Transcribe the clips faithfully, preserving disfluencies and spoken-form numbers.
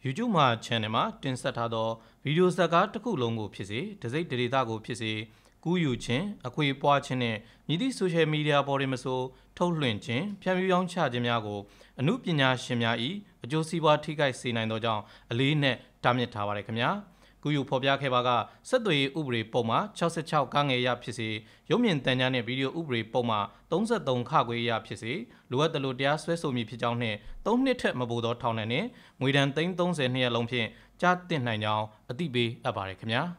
YouTube မှာ channel မှာတင်ဆက်ထားသောဗီဒီယိုဇာတ်ကားတစ်ခုလုံးကိုဖြစ်စေတစိမ့်ဒေတာကိုဖြစ်စေကူးယူခြင်းအခွေပွားခြင်းနဲ့မြည်သည့် social media ပေါ်တွင်မဆိုထုတ်လွှင့်ခြင်းဖြန့်ဖြူးရောင်းချခြင်းများကိုအမှုပညာရှင်များ၏အကျိုးစီးပွားထိခိုက်စေနိုင်သောကြောင့်အလေးနက်တားမြစ်ထားပါတယ်ခင်ဗျာကူးယူဖော်ပြခဲ့ပါကဆက်သွယ်ရေးဥပဒေပုံမှာ၆၆ကငယ်ရဖြစ်စေရုပ်မြင်သံကြားနှင့်ဗီဒီယိုဥပဒေပုံမှာ၃၃ခခွေရဖြစ်စေလိုအပ်သလိုတရားစွဲဆိုမည်ဖြစ်ကြောင်းနှင့်၃နှစ်ထက်မပိုသောထောင်ဒဏ်နှင့်ငွေဒဏ်သိန်း၃၀နှစ်ရက်လုံးဖြင့်ကြားသင့်နိုင်ကြောင်းအသိပေးအပ်ပါတယ်ခင်ဗျာ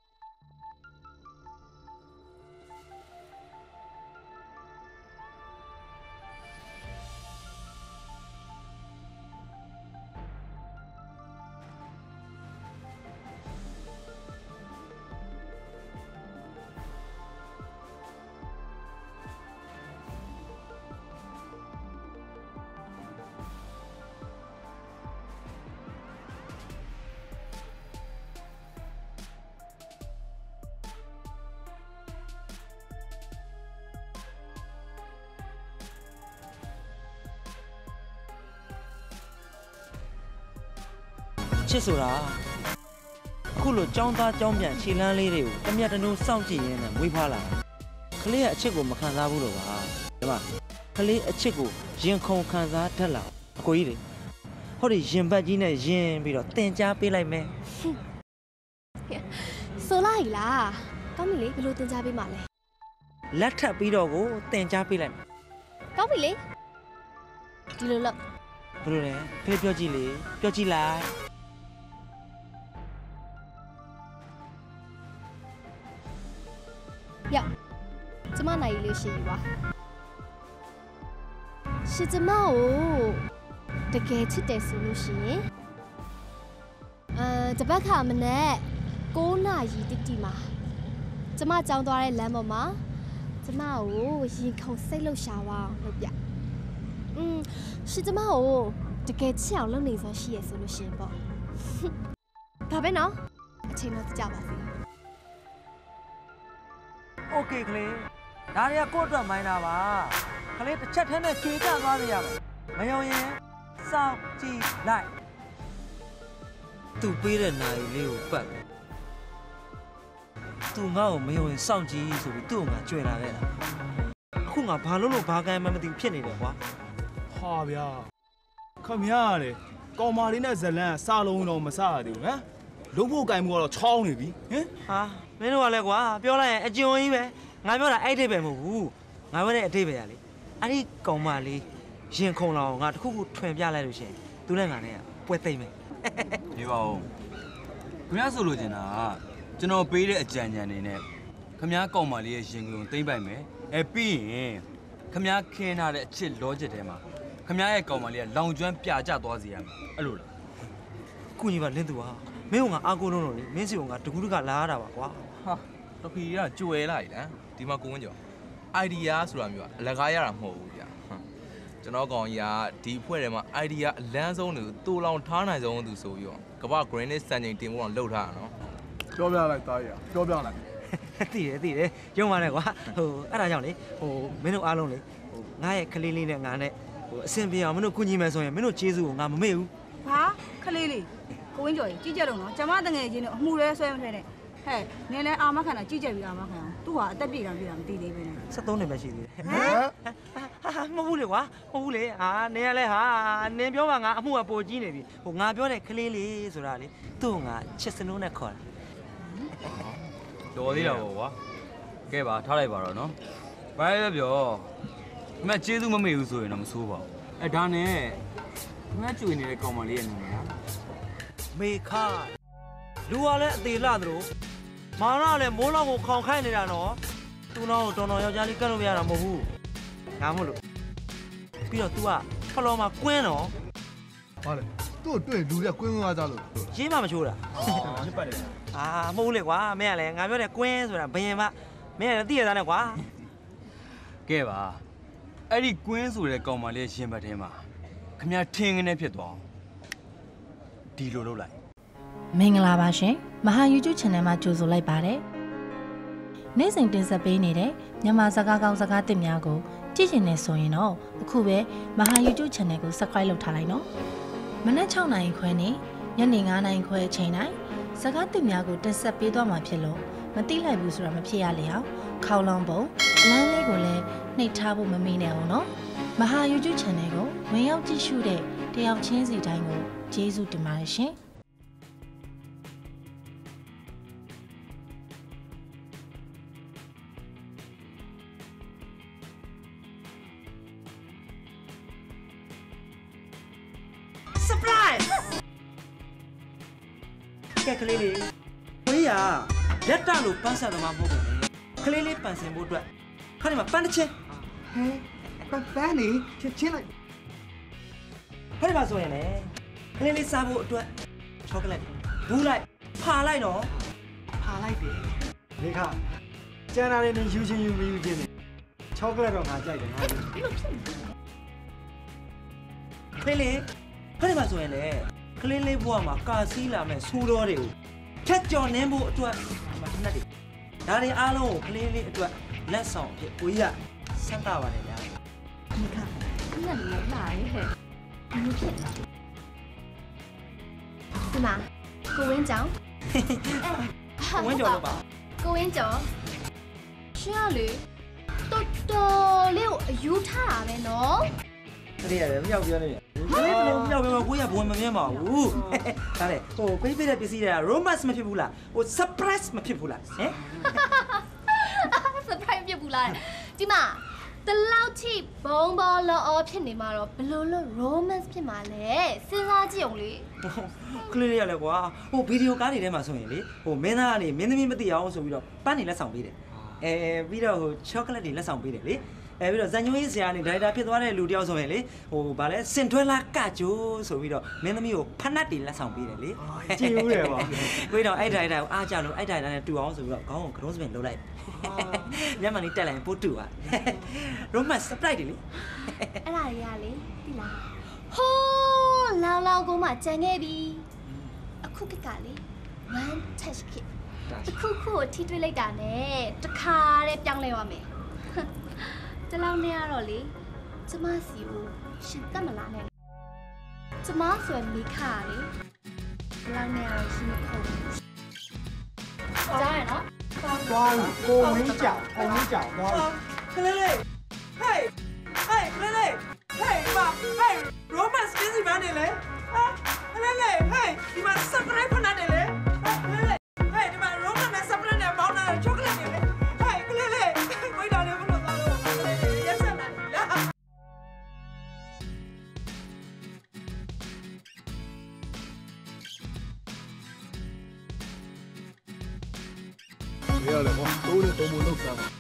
ချစ်ဆိုတာအခုလိုចောင်းသားចောင်းပြန်ခြေလမ်းလေးတွေကိုတမျက်တနှုံးစောင့်ကြည့်ရင်းနဲ့မွေးဖွားလာကလေးရဲ့အချစ်ကိုမခံစားဘူးလို့ပါဒီမှာကလေးအချစ်ကိုရင်ခုန်ခံစားတတ်လာအကိုကြီးတွေဟောဒီရင်ဘတ်ကြီးနဲ့ရင်ပြီးတော့တင်ကြားပေးလိုက်မယ်ဆိုလိုက်လားကောင်းပြီလေဘယ်လိုတင်ကြားပေးမှာလဲလက်ထပ်ပြီးတော့ကိုတင်ကြားပေးလိုက်မယ်ကောင်းပြီလေဒီလိုလို့ဘယ်လိုလဲကလေးပြောကြည့်လေပြောကြည့်လိုက်要，怎么那一类是哇？是怎么哦？这个吃的是路线，呃，这边看么呢？高那一点点嘛，怎么讲到来来么嘛？怎么哦？人口塞路下哇，路边，嗯，是怎么哦？这个吃了那说是也是路线不？旁边呢？请我去叫吧。 โอเคကလေးဒါတွေကကိုယ့်အတွက်မိုင်းတာပါကလေးတစ်ချက်ထဲနဲ့ခြေကျသွားစေရမယ်မယုံရင်စောင့်ကြည့်လိုက်သူပေးတဲ့နိုင်လေးကိုပတ်သူငါ့ကိုမယုံရင်စောင့်ကြည့်ဆိုပြီးသူ့ကိုငါကြွယ်လာခဲ့တာအခုငါဘာလို့လို့ဘာကံမှမသိဖြစ်နေတယ်ကွာဟာဗျာခမရရတယ်ကောင်မာလေးနဲ့ဇလန်းစားလုံးတော့မစားရသေးဘူးဟမ်လုံးဖို့ကင်မှုကတော့ချောင်းနေပြီဟင်ဟာမင်းတို့ကလည်းကွာပြောလိုက်ရင်အကျုံကြီးပဲငါပြောတာအဲ့အထိပ္ပယ်မဟုတ်ဘူးငါပြောတဲ့အထိပ္ပယ်ရလေအဲ့ဒီကောင်မလေးရင်ခုန်လောင်ငါတခုခုထွင်ပြလိုက်လို့ရှင်သူနဲ့ငါနဲ့ပွဲသိမ့်မယ်ဒီပါဦးခင်ဗျားဆိုလို့ကျင်တာကျွန်တော်ပေးတဲ့အကြံဉာဏ်တွေနဲ့ခင်ဗျားကောင်မလေးရဲ့ရင်ခုန်သိမ့်ပိုက်မယ်အဲပြီးရင်ခင်ဗျားခင်းထားတဲ့အချစ် logic ထဲမှာခင်ဗျားရဲ့ကောင်မလေးကလောင်ကျွမ်းပြကျသွားစေရမယ်အဲ့လိုလားခုညီပါလင်းသူဟာမင်းကငါအာကိုလုံးလို့လေမင်းစီကငါတကူးတကလာရတာပါကွာဟာတပီကကြွယ်လိုက်လားဒီမှာကိုဝင်းကျော် idea ဆိုတာမျိုးကအလကားရတာမဟုတ်ဘူးဗျာကျွန်တော်ကောင်ကြီးကဒီအဖွဲ့ထဲမှာ idea အလန်းဆုံးသူတူလောင်ထားနိုင်ဆုံးသူဆိုပြီးတော့ကမ္ဘာ granite စံချိန်တင်ဖို့တော့လှုပ်ထားတာနော်ပြောပြလိုက်သားရပြောပြလိုက်သိတယ်သိတယ်ရုံပါနဲ့ကွာဟိုအဲ့ဒါကြောင့်လေဟိုမင်းတို့အားလုံးလေဟိုငါရဲ့ကလေးလေးနဲ့ငါနဲ့ဟိုအဆင်ပြေအောင်မင်းတို့ကူညီမယ်ဆိုရင်မင်းတို့ကျေးဇူးကိုငါမမေ့ဘူးဟာကလေးလေးကိုဝင်းကျော်ကြီးကြည့်ကြတော့နော်ကျမတငယ်ချင်းတို့အမှုလဲဆွဲမထဲနဲ့ဟဲ့နင်းလဲအာမခံတာကြည့်ကြပြီအာမခံအောင်သူ့ဟာအသက်ပြေတာပြေတာမသိသေးဘူးနဲ့ဆက်သုံးနှစ်ပဲရှိသေးတယ်ဟမ်မဟုတ်ဘူးလေကွာမဟုတ်ဘူးလေဟာနင်းရလဲဟာနင်းပြောမှငါအမှုကပိုကြီးနေပြီဟိုငါပြောတဲ့ကလေးလေးဆိုတာလေသူ့ငါချစ်စနိုးနဲ့ခေါ်တာတော်သေးတာပေါ့ကွာကဲပါထားလိုက်ပါတော့နော်ဘာလဲပြောမမကျေးဇူးမမေ့ဘူးဆိုရင်တော့မဆိုးပါဘူးအဲဒါနဲ့ငါကျွေနေတဲ့ကောင်မလေးရဲ့နာမည်ကမေခလူကလည်းအသေးလာသလိုမာနလည်းမိုးလောက်ကိုခေါင်ခိုင်းနေတာနော်သူ့နောက်ကိုတော်တော်ယောက်ျားလေးကတ်လို့မရတာမဟုတ်ဘူးငါမို့လို့ပြီးတော့ तू ကဖလော်မှာကွင်းတော့ဟာလေသူ့တွေ့လူတွေကကွင်းကွင်းကားကြလို့ရင်းမှမချိုးတာချစ်ပတ်တယ်အာမဟုတ်လေကွာမင်းကလည်းငါပြောတဲ့ကွင်းဆိုတာဘယင်မမင်းကလည်းသိရသားနဲ့ကွာကဲပါအဲ့ဒီကွင်းဆိုတဲ့ကောင်မလေးရင်ဘတ်ထဲမှာခမထင်းကနေဖြစ်သွားဒီလိုလုပ်လိုက်မင်္ဂလာပါရှင်မဟာ YouTube Channel မှာကြိုဆိုလိုက်ပါတယ်နေ့စဉ်တင်ဆက်ပေးနေတဲ့မြန်မာစကားကောင်းစကားသစ်များကိုကြည့်ချင်နေဆိုရင်တော့အခုပဲမဟာ YouTube Channel ကို Subscribe လုပ်ထားလိုက်နော်မနက်၆နာရီခွဲနဲ့ညညနေငါးနာရီခွဲအချိန်တိုင်းစကားသစ်များကိုတင်ဆက်ပေးသွားမှာဖြစ်လို့မသိလိုက်ဘူးဆိုတာမဖြစ်ရလေအောင်ခေါလောင်ပုံအလန်းလေးကိုလည်းနှိပ်ထားဖို့မမေ့နဲ့အောင်နော်မဟာ YouTube Channel ကိုဝင်ရောက်ကြည့်ရှုတဲ့တယောက်ချင်းစီတိုင်းကိုကျေးဇူးတင်ပါတယ်ရှင် Surprise ကဲကလေးလေးဝေးရလက်တလို့ပန်းစားသမားမဟုတ်ဘူးကလေးလေးပန်းစင်ဖို့အတွက်ခါဒီမှာပန်းတစ်ချင်းဟဲပန်းနေချင်းချင်းလိုက်ခါဒီမှာဆိုရင်လေကလေးလေးစားဖို့အတွက်ချောကလက်ဘူးလိုက်ဖာလိုက်တော့ဖာလိုက်ပြီဒီခါကျန်တာလေးနဲ့ယူချင်းယူမယူချင်းချောကလက်တော့ငါကြိုက်တယ်ငါကလေးလေးခါဒီမှာဆိုရင်လေကလေးလေးဘွားမှာကာစီးလာမဲ့ဆိုးတော်တွေကိုဖြတ်ကျော်နှင်းဖို့အတွက်ဒီမှာတစ်နက်တွေဒါတွေအားလုံးကိုကလေးလေးအတွက်လက်ဆောင်အဖြစ်ကိုကြီးကစမ်းတာပါတယ်ဗျာဒီခါညနေလာလာရဲ့ဟဲ့ဘယ်လိုဖြစ်လဲဒီမှာကိုဝင်းကြောင်ကိုဝင်းကြောင်တော့ပါကိုဝင်းကြောင်ရှင်ကလေတော်တော်လေးကိုအယူထားတာပဲနော်တကယ်ရတယ်မြောက်ပြောနေတယ်ဘယ်လိုမြောက်ပြောကိုရဘဝင်မမြင်ပါဘူးဒါလေဟိုကိုကြီးပြတဲ့ပစ္စည်းတွေက romance မဖြစ်ဘူးလားဟို surprise မဖြစ်ဘူးလားဟမ် surprise ဖြစ်ဘူးလားဒီမှာတလောက်ထိဘုံဘောလောဖြစ်နေမှာတော့ဘယ်လိုလို့ romance ဖြစ်မှာလဲစဉ်းစားကြည့်အောင်လေကလေးလေးရလဲကွာဟိုဗီဒီယိုကားတွေထဲမှာဆိုရင်လေဟိုမင်းသားကနေမင်းသမီးမသိအောင်ဆိုပြီးတော့ပန်းနေလက်ဆောင်ပေးတယ်အဲပြီးတော့ဟို chocolate တွေလက်ဆောင်ပေးတယ်လေအဲပြီးတော့ဇန်ညွှန်းရေးဆရာကနေဒါရိုက်တာဖြစ်သွားတဲ့လူတယောက်ဆိုရင်လေဟိုဗာလဲစင်ထွဲလာကကြိုးဆိုပြီးတော့မင်းသမီးကိုဖနတ်တွေလက်ဆောင်ပေးတယ်လေကြည့်ဦးတယ်ပါကိုတော့အဲ့ဒါရိုက်တာကိုအားကြလို့အဲ့ဒါရိုက်တာနဲ့တူအောင်ဆိုပြီးတော့ခေါင်းကိုကရုံးစပင်လှုပ်လိုက်မျက်မှန်လေးတက်လိုက်ရင်ပို့တူပါ romance surprise တွေလေအဲ့ဒါတွေကလေသိလားဟိုးလောင်လောင်ကိုမှကြံခဲ့ပြီအခုကကလေ one touch kit တစ်ခုခုကိုထိတွေ့လိုက်တာနဲ့တခါတည်းပြောင်းလဲသွားမယ်တလောင်းနဲ့ကတော့လေကျမစီကိုရှင်တက်မလားနဲ့ကျမဆိုရင်မိခါလေတလောင်းနဲ့ကတော့ရှင်ခုံကြားရနော်သွားကိုဝင်းကြောင်ကိုဝင်းကြောင်သွားကလေးလေးဟေးဟေးကလေးလေးဟေးမဟေး romance ပြစီမနေလေဟာကလေးလေးဟေးဒီမှာ surprise ဖနာနေလေကလေးလေးဟေးဒီမှာ romance နဲ့ surprise နဲ့ပေါင်းတာ chocolate နေလေဟေးကလေးလေးဝိတ်တော်လေးဘလို့သွားလို့ကလေးလေးရက်ဆက်လာလားရတယ်ကွာတိုးလေးတုံးမလို့လောက်တာ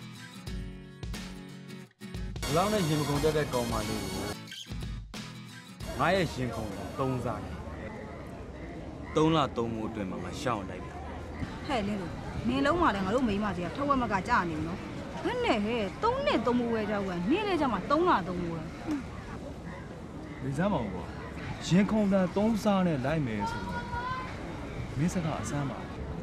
ဘလောင်းနဲ့ရင်မကုန်တတ်တဲ့ကောင်မလေးကိုငါရဲ့ရင်ကုန်ကိုသုံးစားတယ်သုံးလသုံးမိုးအတွင်းမှာငါရှောင်းလိုက်ပြီဟဲ့လင်းလို့နင်းလုံးမှလည်းငါတို့မိမစီကထက်ဝက်မကကြာနေပြီနော်ဘယ်နဲ့ဟဲ့သုံးနဲ့သုံးမိုးဝဲကြွယ်နင်းလေးကြမှာသုံးလသုံးမိုးလားဒီစမ်းမအောင်ကွာရင်ကုန်တန်သုံးစားနဲ့လိုက်မယ်ဆိုတော့မင်းစကားအစမ်းပါ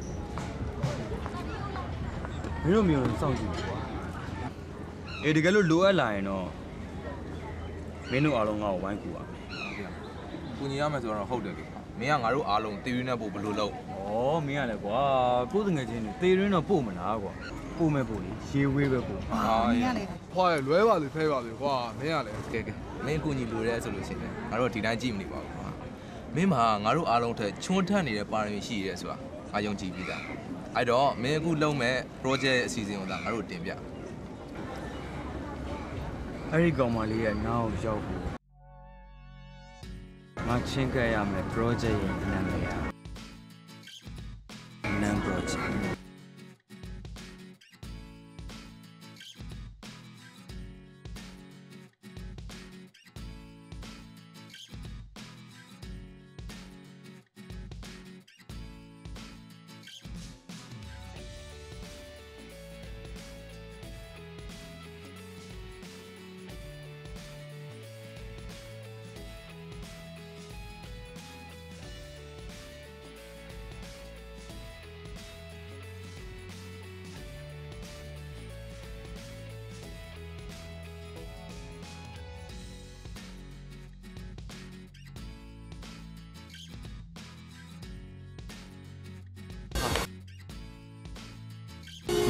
မင်းတို့မျိုးစောင့်ကြည့်ကွာအေးတကယ်လို့လိုအပ်လာရင်တော့မင်းတို့အားလုံးငါ့ကိုဝိုင်းကူပါကူညီရမယ်ဆိုတော့ဟုတ်တယ်လေမင်းကငါတို့အားလုံးတေးရင်းနဲ့ပို့ဘလို့လုံးဩမင်းကလည်းကွာကိုယ်တငယ်ချင်းတွေတေးရင်းတော့ပို့မလားကွာပို့မဲ့ပို့လေရေဝေးပဲပို့ဟာမင်းကလည်းဖွာရလွဲပါလေဖဲပါလေကွာမင်းကလည်းကဲကဲမင်းကူညီလိုရဲဆိုလို့ရှိရင်ငါတို့ဒီတိုင်းကြည့်မနေပါဘူးကွာမင်းမှာငါတို့အားလုံးထက်ချွန်းထက်နေတဲ့ပါရမီရှိရဲဆိုတာငါယုံကြည်ပြီးသားအဲ့တော့မင်းအခုလုံးမဲ့ project ရဲ့အစီအစဉ်ကိုသာငါတို့တင်ပြအဲ့ဒီကောင်မလေးရဲ့နားကိုရောက်ဖို့ငါချင်းကပ်ရမယ် project ရဲ့နာမည်က Nan project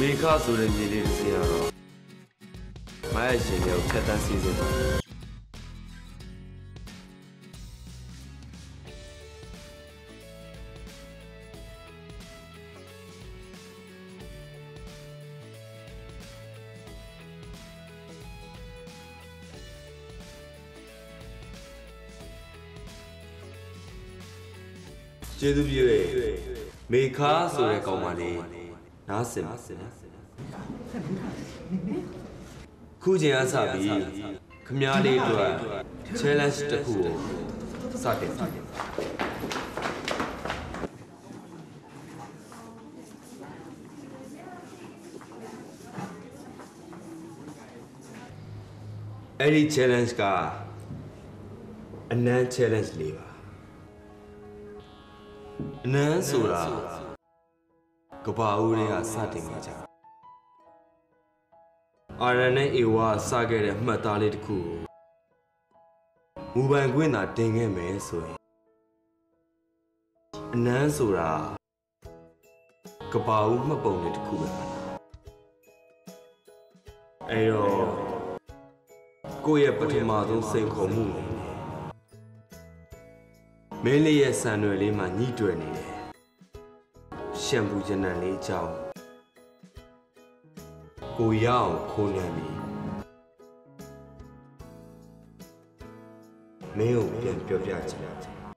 မေခဆိုတဲ့မြေလေးတစ်စင်းရတော့မရဲ့ရှင်ကိုဖြတ်တန်းစီစဉ်ပါကျေးဇူးပြုရဲ့မေခါဆိုတဲ့ကောင်မလေးနားစင်ပါခုချိန်အစပြီးခမားလေးတို့ challenge တစ်ခုကိုစတင်အဲ့ဒီ challenge ကအနမ်း challenge လေးပါအနမ်းဆိုတာကဘာဦးတွေကစတင်ခဲ့ကြအာရန်နဲ့အေဝါစခဲ့တဲ့မှတ်သားလေးတစ်ခုကိုမူပိုင်ခွင့်သာတင်ခဲ့မယ်ဆိုရင်အနမ်းဆိုတာကဘာဦးမှတ်ပုံလေးတစ်ခုပဲအဲ့တော့ကိုယ့်ရဲ့ပထမဆုံးစိန်ခေါ်မှုမင်းလေးရဲ့စံရွယ်လေးမှာညှိတွယ်နေတယ်ရှံပူကျနံလေးအကြောင်းကိုရအောင်ခိုးနှံပြီးမင်းကိုပြန်ပြောပြချင်တယ်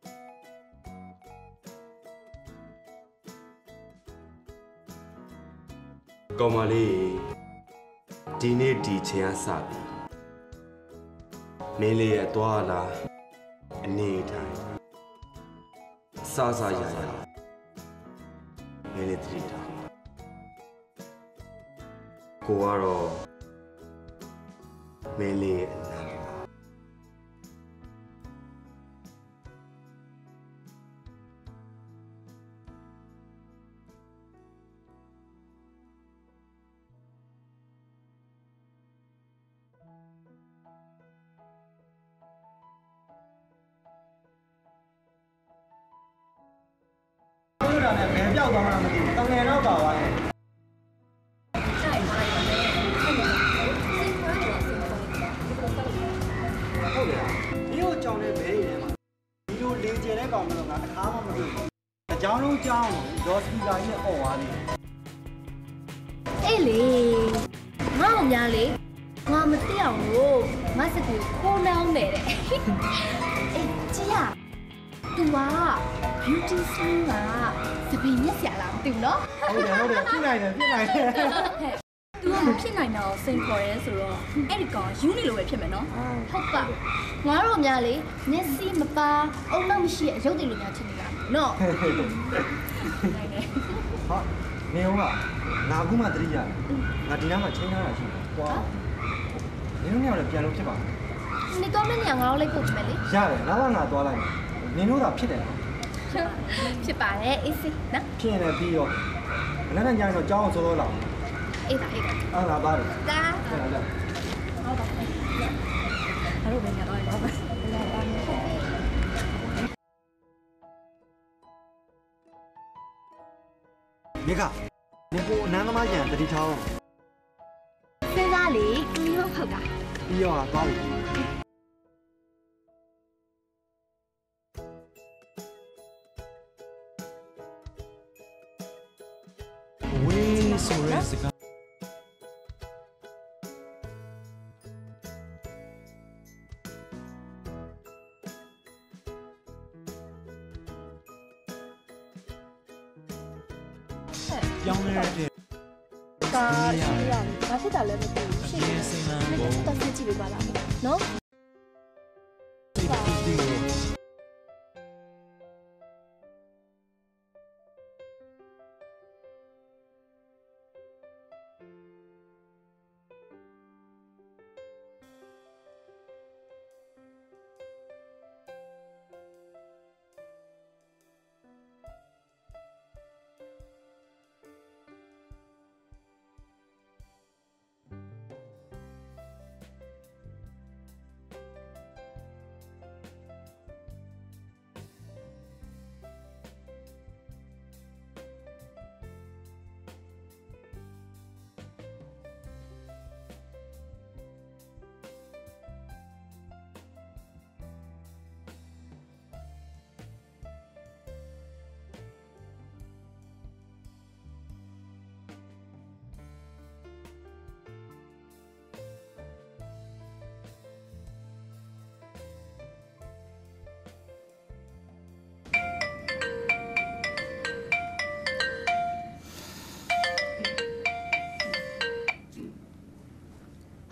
ကောင်မလေးဒီနေ့ဒီချိန်အစပြီးမင်းလေးရဲ့သွားလာအနေတိုင်းစားစားရရမင်းလေးတတိတာကိုကတော့မင်းလေးအနမ်းပါနဲ့ဘယ်ပြောက်သွားမှမသိဘူးတငယ်တော့ပါသွားတယ်ဟုတ်တယ်ဒီလိုကြောင်တဲ့ဘဲတွေထဲမှာဒီလိုလေကျင်တဲ့ကောင်မျိုးကတစ်ခါမှမတွေ့ဘူးအကြောင်းလုံးကြောင်းဒေါ်စပီကာကြီးနဲ့អော်သွားတယ်အေးလေငါ့ကိုများလေငါမသိအောင်လို့ငါစကူခိုးနှောင်းနေတယ်အေးကြည့်ရသူက beauty skin ကစပင်းရက်ဆရာလားမသိဘူးနော်ဟုတ်တယ်ဟုတ်တယ်ဖြစ်နိုင်တယ်ဖြစ်နိုင်တယ်သူကမဖြစ်နိုင်တော့စိန်ခေါ်ရဲဆိုတော့အဲ့ဒီကောင်ယူနေလို့ပဲဖြစ်မယ်နော်ဟုတ်ပါငါတို့များလေမျက်စိမပါအုံနောက်မရှိအယုတ်တွေလိုများဖြစ်နေတာနော်ဟုတ်နေဦးကငါအခုမှသတိရတယ်ငါဒီနားမှာချိန်ထားတာရှိတယ်ကွာနင်တို့ညောင်လည်းပြန်လို့ဖြစ်ပါနေကောင်းတဲ့ညငါတို့လိုက်ပို့မယ်လေရတယ်ငါကငါသွားလိုက်နင်တို့ကဖြစ်တယ်ဖြစ်ပါတယ်အေးစိနော်ဖြစ်ရင်လည်းပြီးရောမနေ့ကညရင်တော့ကြောင်းအောင်စိုးစိုးလောက်အေးပါအေးပါအဲ့ဒါပါတယ်ဒါဟုတ်လားဟုတ်ပါအဲ့လိုပဲညတော့တော့မြေကနေကိုအနမ်းသမားကျန်တတိထောင်းစဉ်းစားလေကလီဟုတ်ဖောက်တာပြီးရောသွားပြီဝေးဆိုရဲစကားပြောင်းလဲတဲ့ကားရရဘာဖြစ်တာလဲမသိဘူးရှင်းနေတယ်တက်ဆက်ကြည့်ပေးပါလားနော်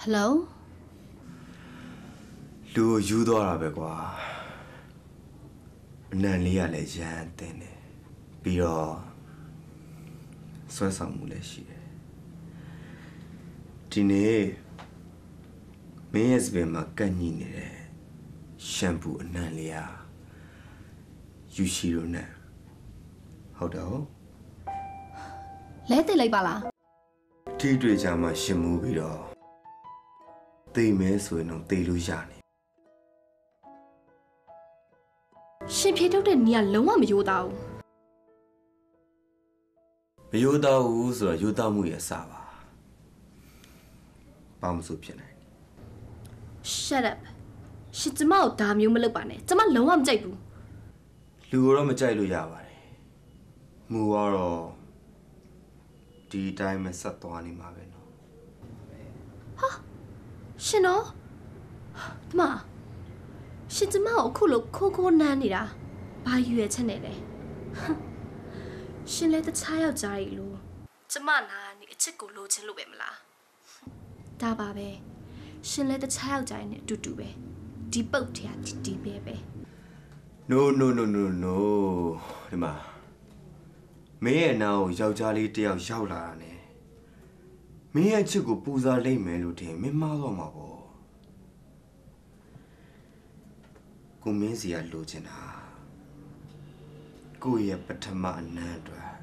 Hello လူကိုယူသွားတာပဲကွာအနံလေးကလည်းရမ်းတင်တယ်ပြီးတော့ဆွဲဆောင်မှုလည်းရှိတယ်ဒီနေ့မင်းရဲ့စပင်မှာကန့်ညိနေတဲ့ရှမ်ပူအနံလေးဟာယူရှိရိုနဲ့ဟုတ်တယ်ဟုတ်လဲသိလိုက်ပါလားထိတွေ့ကြမှာရှင်မှုပြီးတော့သိမဲဆိုရင်တော့သိလို့ရနေရှင်ဖြေထုတ်တဲ့နေရာလုံးဝမယိုးသားဘူးမယိုးသားဘူးဆိုတော့ယိုးသားမှုရဲ့အစပါဘာမှမဆိုဖြစ်နိုင် Shut up ရှင်ကျမကိုဒါမျိုးမလုပ်ပါနဲ့ကျမလုံးဝမကြိုက်ဘူးလူကိုတော့မကြိုက်လို့ရပါတယ်မူကတော့ဒီအတိုင်းပဲဆက်သွားနေမှာပဲနော်ဟာရှင်နော်ဒီမှာရှင်ကျမကိုအခုလိုခိုးခိုးနမ်းနေတာဘာရွယ်ချက်နဲ့လဲရှင်လည်းတခြားယောက်ျားကြီးလို့ကျမနာနေအချစ်ကိုလိုချင်လို့ပဲမလားဒါပါပဲရှင်လည်းတခြားယောက်ျားကြီးနဲ့အတူတူပဲဒီပုတ်ထရာဒီဒီပဲပဲ No no no no no ဒီမှာမင်းရဲ့နာကိုယောက်ျားလေးတယောက်ရောက်လာတာနဲ့မင်းရဲ့ချစ်ကိုပူဇော်လိမ့်မယ်လို့ထင်မင်းမှားတော့မှာပေါ့ကိုမင်းစီကလိုချင်တာကိုရဲ့ပထမအနံ့အတွက်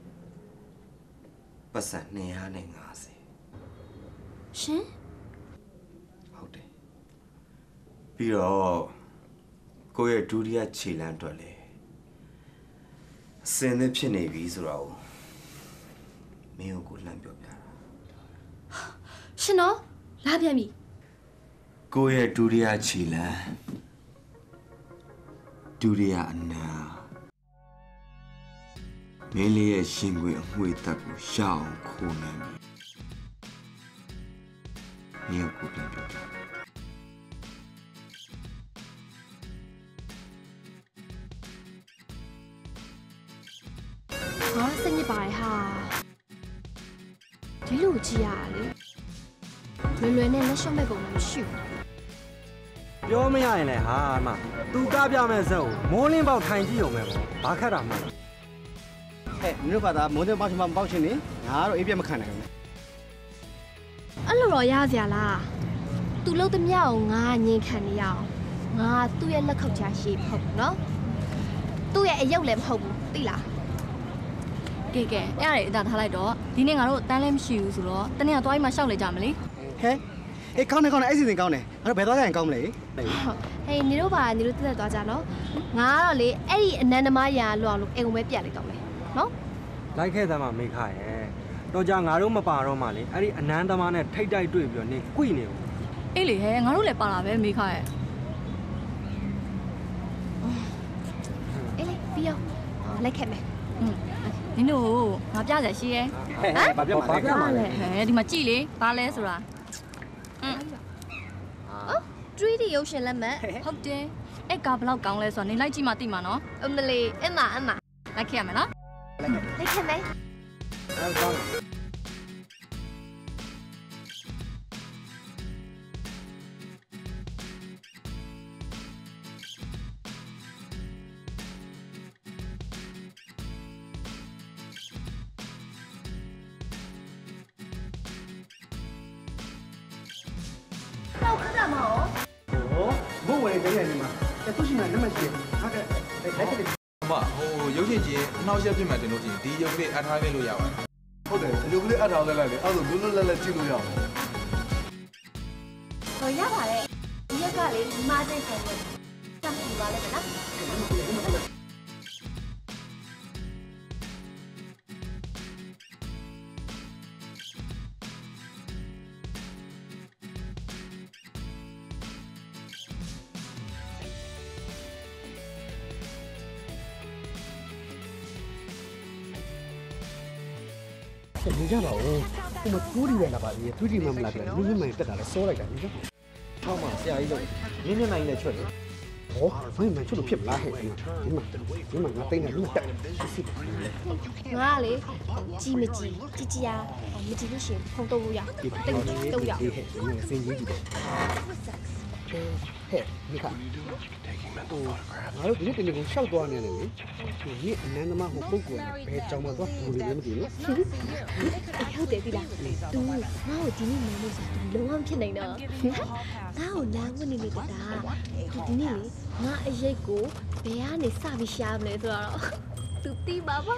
ပတ်စံtwo hundred fifty ရှင်ဟုတ်တယ်ပြီးတော့ကိုရဲ့ဒုတိယခြေလမ်းအတွက်လေအစင်းနဲ့ဖြစ်နေပြီဆိုတော့မင်းကိုလှမ်းပြောပြတာရှင်နော်လာပြန်ပြီကိုရဲ့ဒုတိယခြေလမ်းဒုတိယအနာမင်းလေးရဲ့ရှင်ခွေအမွှေတက်ကိုရှောင်းခိုးနေပြီမင်းကိုပြန်ပြောပြငါစိတ်ညစ်ပါတယ်ဟာဒီလိုကြည့်ရလေလွယ်လွယ်နဲ့လက်ရှော့မဲ့ပုံလည်းမရှိဘူးပြောမရရင်လည်းဟာမသူကပြမဲ့ဇက်ကိုမိုးလင်းပေါက်ထိုင်ကြည့်ရုံပဲပေါ့ဘာခက်တာမှန်းဟဲ့မင်းတို့ဘာသာမိုးလင်းပေါက်ချင်မှမပေါက်ချင်နေငါကတော့အေးပြတ်မခံနိုင်ဘူးအဲ့လိုတော့ရစရာလားသူလုံးသမျှကိုငါငင်းခံနေရအောင်ငါသူ့ရဲ့လက်ခုပ်ချရှိမဟုတ်ဘူးနော်သူ့ရဲ့အယုတ်လည်းမဟုတ်ဘူးသိလားကဲကဲအဲ့ဒါတွေအသာထားလိုက်တော့ဒီနေ့ငါတို့တန်းလည်းမရှိဘူးဆိုတော့တနေ့ကသွားပြီးမှရှောက်လိုက်ကြမလေးဟဲ့အေးကောင်းနေကောင်းနေအဲ့စီစဉ်ကောင်းနေငါတို့ဘယ်သွားကြရင်ကောင်းမလဲဟေးနေတို့ပါနေတို့တက်တက်သွားကြနော်ငါကတော့လေအဲ့ဒီအနန္တမရာလွအောင်လို့အိမ်ဝင်ပဲပြလိုက်တော့မယ်နော်လိုက်ခဲ့သားမှမိခရဲ့တော့ကြငါတို့မပါတော့မှလေအဲ့ဒီအနန္တမနဲ့ထိတ်တိုက်တွေ့ပြီးတော့နေကွိနေဘူးအေးလေဟဲ့ငါတို့လည်းပါလာပဲမိခရဲ့အေးလေပြီးရောလိုက်ခဲ့မယ်อืมနင်တို့ငါပြစရာရှိရဲ့ဟမ်ဘာပြမှာလဲဟဲ့ဒီမှာကြည့်လေဘာလဲဆိုတာอืมအော် three D ရုပ်ရှင်လက်မှတ်ဟုတ်တယ်အဲ့ကဘလောက်ကောင်းလဲဆိုတော့နင်လိုက်ကြည့်မှသိမှာနော်အမလေးအမအမလိုက်ခဲ့ရမယ်နော်လိုက်ခဲ့မယ်အဲ့ကောင်းတော့ခဏမအောင်ဟောဘိုးဝင်တယ်နေမှာအဲ့သူရှိမှလက်မရှိဘူးဟာကဲလိုက်ခဲ့တယ်မဟိုရုပ်ရှင်ချင်းအနောက်ရက်ပြစ်မှတင်လို့ချင်းဒီရုပ်လေးအထားခဲ့လို့ရပါတယ်ဟုတ်တယ်ရုပ်လေးအထားလိုက်လိုက်လေအဲ့ဒါလွတ်လွတ်လပ်လပ်ကြည့်လို့ရအောင်ဟောရပါတယ်ဒီရက်ကလေဒီမစိတ်ဆိုင်ကိုစမ်းကြည့်ပါလိမ့်မယ်နော်နေကြပါဦးဟိုမှာtwo D ပဲလာပါလေtwo D မှမလာပြန်လူလူမှန်တက်တာလဲစောလိုက်တာဒီကဟောမှာဆရာကြီးလို့နင်းနေနိုင်နဲ့ချွတ်တယ်ဟေဘာမှမချလို့ဖြစ်မလားဟဲ့ဒီမှာဒီမှာငါတိတ်နေလူတက်စစ်ငါလေကြီးမကြီးကြီးကြီးอ่ะမကြီးလို့ရှိရင်ဖုံတော့လို့ရတိတ်တော့ရဟဲ့ငါစင်ကြီးကြည့်တယ်ဟဲ့ဒီကဟိုငါတို့ဒီနေ့တင်ကိုရှောက်သွားနေတယ်လေဒီနေ့အနန္တမဟိုပုတ်ကွယ်ဘယ်ကြောင်မှသွားဘူးလေမသိဘူးဟုတ်တယ်ဒီလားသူငါ့ကိုဒီနေ့မလို့ဆိုသူလုံးဝဖြစ်နေတော့ငါ့ကိုလမ်းဝင်နေနေတာသူဒီနေ့လေငါအရေးကိုဘယ်ကနေစပြီးရှာမလဲဆိုတော့သူတီးပါပါ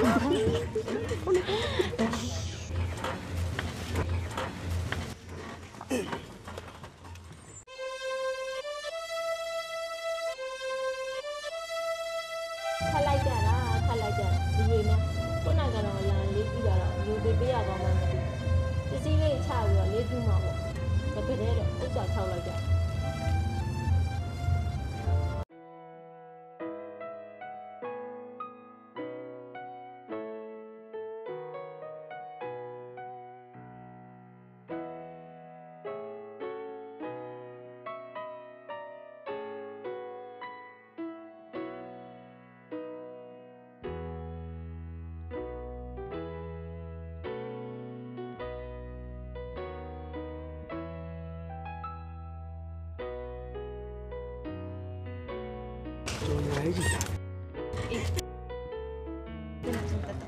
ခက်လိုက်ကြတာခက်လိုက်ကြတာဒီလိုမျိုးခုနကတော့လာလေးပြီးတော့ရိုသေပေးရကောင်းမှမသိပစ္စည်းလေးချပြီးတော့လေးပြီးမှာပေါ့တကယ်တည်းတော့ဥစ္စာချောက်လိုက်ကြကျွန်တော်ရေးကြည့်တာအေးဒီမှာစတက်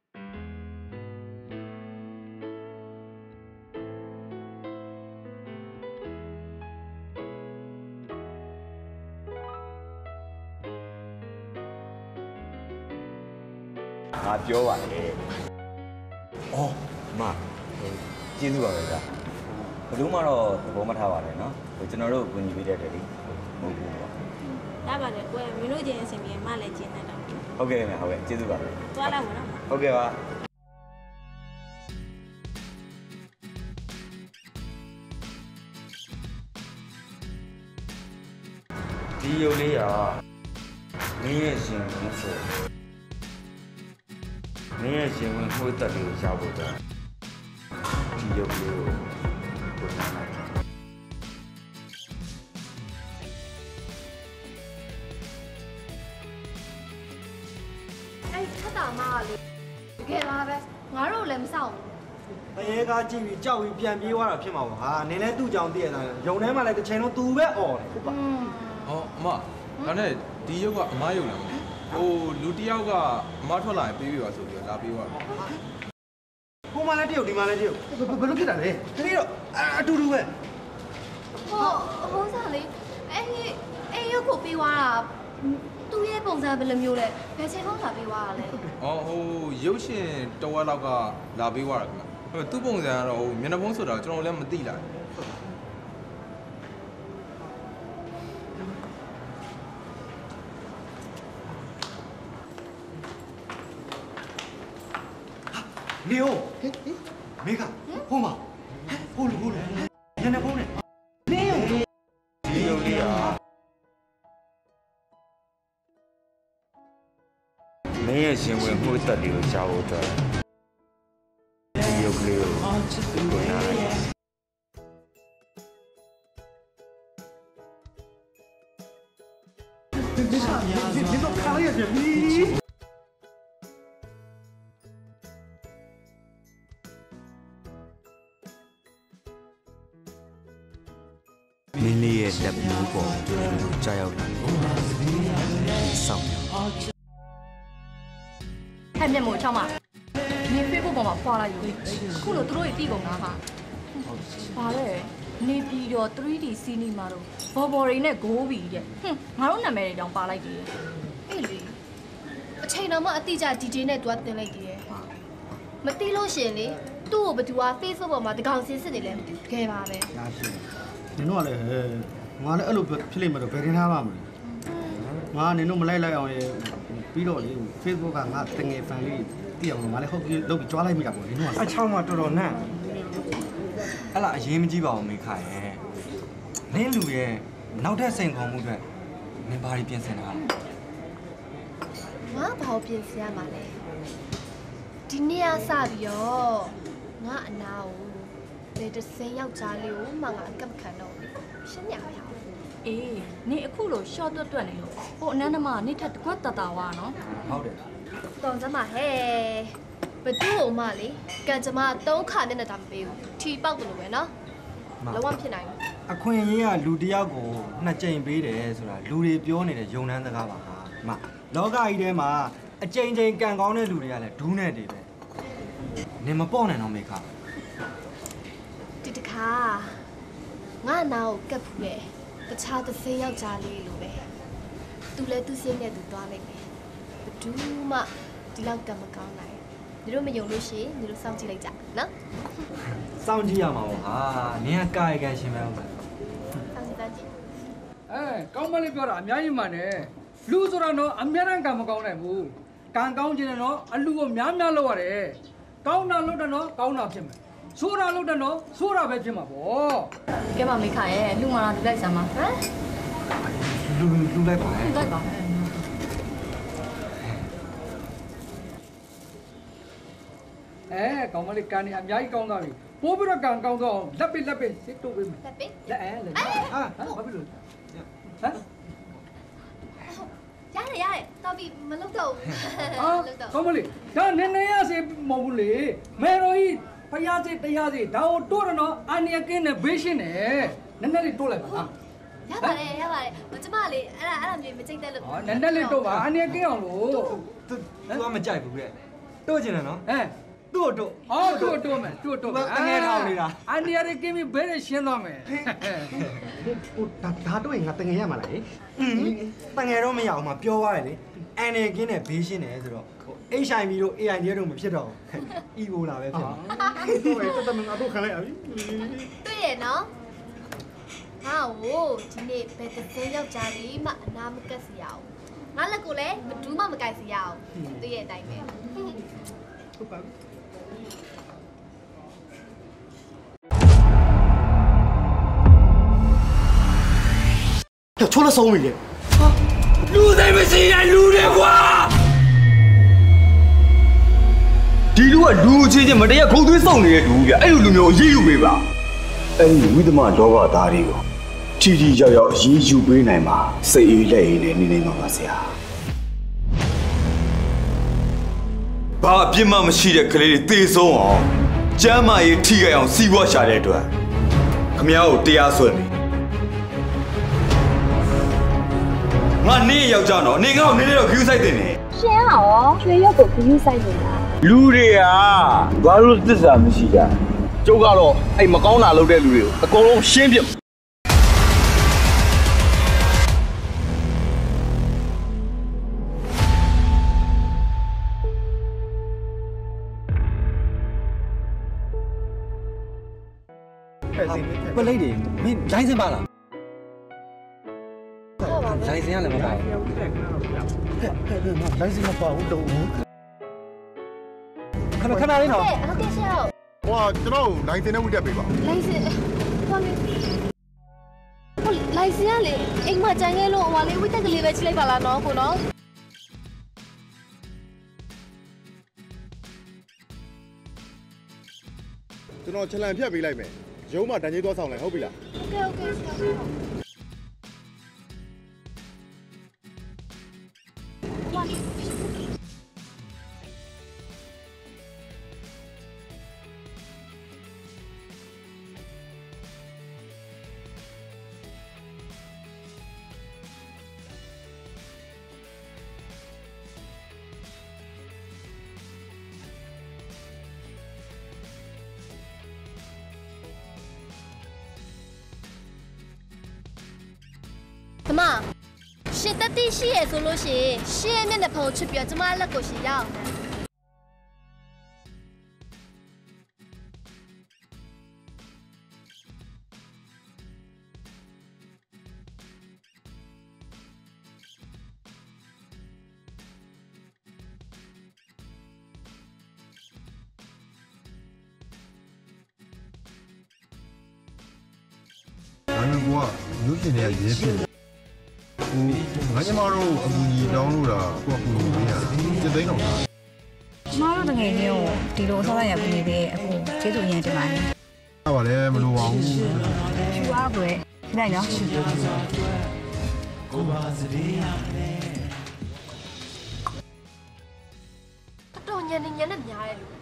ငါပြောပါလေအော်မကျေးဇူးပါပဲဗျာဘယ်သူမှတော့သဘောမထားပါနဲ့နော်ကျွန်တော်တို့ဝင်ကြည့်ပေးတဲ့တယ်လေဟုတ်ဘူးပေါ့ရပါတယ်ကွယ်မင်းတို့ချင်းအစီအစဉ်မလည်းကျင်းနေတာဟုတ်ကဲ့ခင်ဗျာဟုတ်ကဲ့ကျေးဇူးပါပဲသွားလိုက်ပါနော်ဟုတ်ကဲ့ပါဒီယုံလေးကမင်းရဲ့ရှင်ဝင်ဆိုမင်းရဲ့ရှင်ဝင်မှုတက်လေးကိုရဖို့တော့ဒီယုံလေးကိုပုံစံလိုက်အဲ့ခက်တာမကလေတကယ်ပါပဲငါတို့လည်းမဆောင်ဘူးအရေးကားကြည့်ပြီးကြောက်ပြီးပြန်ပြေးသွားတာဖြစ်မှာပေါ့ဟာနင်းလဲသူ့ကြောင်တည့်ရတာရုံထဲမှာလည်းတစ်ချိန်လုံးသူပဲអော်တယ်ဟုတ်ပါဟောအမဒါနဲ့ဒီရုပ်ကအမရုပ်လားဟိုလူတယောက်ကအမထွက်လာရင်ပြေးပြီးပါဆိုပြီးတော့လာပြေးသွားတယ်ဟိုမှလည်းတယောက်ဒီမှလည်းတယောက်ဘယ်လိုဖြစ်တာလဲတကယ်တော့အတူတူပဲဟိုဟိုစားလေအဲ့အဲ့ရုပ်ကိုပြီးသွားတာသူ့ရဲ့ပုံစံဘယ်လိုမျိုးလဲဘယ်ချိန်လောက်လာပြီးသွားတာလဲအော်ဟိုရုပ်ရှင်တဝက်လောက်ကလာပြီးသွားတာခင်ဗျဟိုသူ့ပုံစံကတော့ဟိုမျက်နှာဖုံးဆိုတာကျွန်တော်လည်းမသိလားနေ哦မေကဟိုမှာဟိုလိုဟိုလိုညနေဖုန်းနဲ့နေ哦ဒီယုံလေးကမင်းရဲ့ရှင်ဝင်မှုတက်လေးကိုရှားဖို့အတွက်ဒီယုတ်ကလေးကိုပုံနာလိုက်ဒီစားရဒီတော့ခါရပြန်ပြီမင်းလေးရဲ့လက်မျိုးပေါ်ကိုကြာရောက်လာတယ်စောင့်ဟဲ့မျက်မှောက်ချောင်းမနေ Facebook ပေါ်မှာဖွာလိုက်ယူခုလိုသူတို့တွေတီးကုန်တာဟာဘာလဲနေပြီးတော့ three D cinema တော့ဘော်ဘော်တွေနဲ့ဂိုးပြီးတဲ့ဟွန်းငါတို့နာမည်တွေတောင်ပါလိုက်တယ်အေးလေအချိန်တော့မှအတိအကျ detail နဲ့သူကတင်လိုက်တယ်မသိလို့ရှင်လေသူ့ကိုဘသူက Facebook ပေါ်မှာတကောင်စင်းစစ်နေလဲမသိဘူးတကယ်ပါပဲရရှိနင်တို့ကလည်းဟဲ့ငါလည်းအဲ့လိုဖြစ်လိမ့်မယ်တော့ဘယ်ထင်ထားပါမလဲငါနင်တို့မလိုက်လိုက်အောင်ရေပြီးတော့လေ Facebook ကငါတငယ် fan လေးတိအောင်ငါလည်းဟုတ်ပြီးလုပ်ပြီးကြွားလိုက်မိတာပေါ့နင်တို့ကအချောင်းမှတော်တော်နန့်အဲ့လားအရင်မကြည့်ပါဘူးမိခရဲ့နင်းလူရဲ့နောက်ထပ်စိန်ခေါ်မှုတွေနင်ဘာတွေပြင်ဆင်တာလဲငါဘာပြင်ဆင်ရမှာလဲဒီနေ့ကစပြီးတော့ငါအနာကိုလေတစင်းယောက်ျားလေးကိုမှငါအကပ်ခံတော့ရှင်းရပါရအောင်အေးနေအခုလို short တွတ်တွတ်နေလို့ဟိုအနန္တမနေထက်တကွက်တတာဝါနော်ဟုတ်တယ်တော်စမ်းပါဟဲ့ဘသူ့အမလေကံကြမ္မာသုံးခါနဲ့နဲ့တာမပေးဘူးထီပေါက်တယ်လို့ပဲနော်လုံးဝဖြစ်နိုင်ဘူးအခွင့်အရေးကလူတယောက်ကိုနှစ်ကြိမ်ပေးတယ်ဆိုတာလူတွေပြောနေတဲ့ယုံနှမ်းစကားပါဟာမလောကကြီးထဲမှာအကြိမ်ကြိမ်ကံကောင်းတဲ့လူတွေကလည်းဒူးနဲ့တွေပဲနင်မပေါ့နဲ့တော့မေခဒီတခါငါနာကိုကပ်ဖူးတယ်တခြားတစ်စိမ်းယောက်ျားလေးလိုပဲသူလည်းသူ့စိတ်နဲ့သူသွားလိုက်မယ်ဘဒူးမှဒီလောက်ကံမကောင်းနိုင်ဒီလိုမယုံလို့ရှိရင်ဒီလိုစောင့်ကြည့်လိုက်ကြနော်စောင့်ကြည့်ရမှာပေါ့ဟာနင်ကကာယကံရှင်မဲဟုတ်လားစောင့်ကြည့်စောင့်ကြည့်အဲကောင်းမလေးပြောတာအများကြီးမှန်တယ်လူဆိုတာတော့အများရန်ကံမကောင်းနိုင်ဘူးကံကောင်းခြင်းနဲ့တော့အလူကိုများများလုပ်ရတယ်ကောင်းတာလုပ်တယ်တော့ကောင်းတာဖြစ်မယ်ဆိုးတာလုပ်တယ်တော့ဆိုးတာပဲဖြစ်မှာပေါ့ကဲပါမိခရဲ့လူမာလာလူလိုက်စမ်းပါဟမ်လူလူလိုက်ပါလူလိုက်ပါအဲကောင်းမလေးကံနေအများကြီးကောင်းသွားပြီပိုးပြီးတော့ကံကောင်းတော့လက်ပစ်လက်ပစ်စစ်တုပ်ပေးမယ်လက်ပစ်လက်အဲလက်ဟာဘာဖြစ်လို့ဟမ်ရတယ်ရတယ်တော်ပြီမလုပ်တော့ဘူးဟာကောင်းမလေးဒါနည်းနည်းရစေမဟုတ်ဘူးလေမေရိုကြီးဖျားစေတရားစေဒါကိုတိုးရတော့အာနီယကင်းနဲ့ဘေးရှင်းနဲ့နည်းနည်းလေးတိုးလိုက်ပါလားရပါတယ်ရပါတယ်ကျမလေးအဲ့ဒါအဲ့ဒါမျိုးမကြိတ်တဲ့လို့ဟောနည်းနည်းလေးတိုးပါအာနီယကင်းအောင်လို့သူသူကမကြိုက်ဘူးတဲ့တိုးချင်တယ်နော်အဲသူ့တို့ဟောတိုးတိုးမယ်တိုးတိုးမယ်အငယ်ထောင်နေတာအာနီယကင်းပြီးဘေးရှင်းသွားမယ်ဟိုဒါဒါတော့ငါတငယ်ရမှာလားဟင်တငယ်တော့မရအောင်မပြောသွားတယ်လေအန်နယ်ကင်းနဲ့ဘေးရှင်းတယ်ဆိုတော့ဟို H I V တို့ A I D တို့မဖြစ်တော့ဘူး Ebola ပဲဖြစ်မှာဟုတ်ရဲ့တော်တော်များတော့ခံလိုက်ရပြီတွေ့ရနော်ငါ့ကိုဒီနေ့ဘယ်တစ်စင်းယောက်ျားလေးမှအနာမကက်စီရအောင်ငါလက်ကိုလည်းဘဒူးမှမကိုက်စီရအောင်တွေ့ရတဲ့အတိုင်းပဲဟုတ်ပါချိုးလို့ဆုံးပြီလေလူသိမရှိတဲ့လူတွေကွာဒီလူကလူချင်းချင်းမတရားခုံသွေးစုံနေတဲ့လူဗျအဲ့လိုလူမျိုးအရေးယူပေးပါအဲ့ဒီဝိသမလောဘသားတွေကိုထီထီရောက်ရောက်အရေးယူပေးနိုင်မှာစိတ်အေးလက်အေးနဲ့နေနေမှာပါဆရာဘာအပြစ်မှမရှိတဲ့ကလေးတွေသေဆုံးအောင်ကျမ်းမာရေးထိခိုက်အောင်စီးပွားရှာတဲ့အတွက်ခမ ्या ကိုတရားစွဲပြီငါနေရောက်ကြတော့နေငါ့ကိုနေနေတော့ view site တင်နေရှင်ကရောရွှေရုပ်ကို view site နေတာလူတွေကဘာလို့သစ္စာမရှိကြကျုပ်ကတော့အဲ့မကောင်းတာလုပ်တဲ့လူတွေကိုအကုန်လုံးရှင်းပြပလိတ်တွေမင်းလိုင်းစင်ပါလားလိုင်းစင်ကလည်းမပါဘူးဟဲ့ဟဲ့လိုင်းစင်မပါဘူးတော့ခဏခဏလေးနော်ဟုတ်ကဲ့ဆရာဟွာကျွန်တော်လိုင်းစင်နဲ့ဝိတက်ပေးပါလိုင်းစင်ဟောလေဟိုလိုင်းစင်ကလေအိမ်မှာကြံခဲ့လို့ဟိုလေဝိတက်ကလေးပဲချိလိုက်ပါလားနော်ကိုနော်ကျွန်တော်ချလန်ဖြတ်ပေးလိုက်မယ်ရုံးမှာတန်ကြီးသွားဆောင်လိုက်ဟုတ်ပြီလားဟုတ်ကဲ့ဟုတ်ကဲ့ဆရာ怎么？是的，第四页说路是下面的朋友去表，怎么那个是要？ 俺们国有些年也是。ငါညီမတို့အကူကြီးတောင်းလို့တာကိုကူညီပေးရစစ်သိန်းတော့တာကျမတို့တကယ်မျိုးဒီလိုအဆောက်အအုံကူညီပေးအခုကျေးဇူးအရင်တင်ပါတယ်ဟုတ်ပါလေမလိုပါဘူးဖြူအားကွယ်နိုင်နော်တော်ညနေညနေများတယ်လို့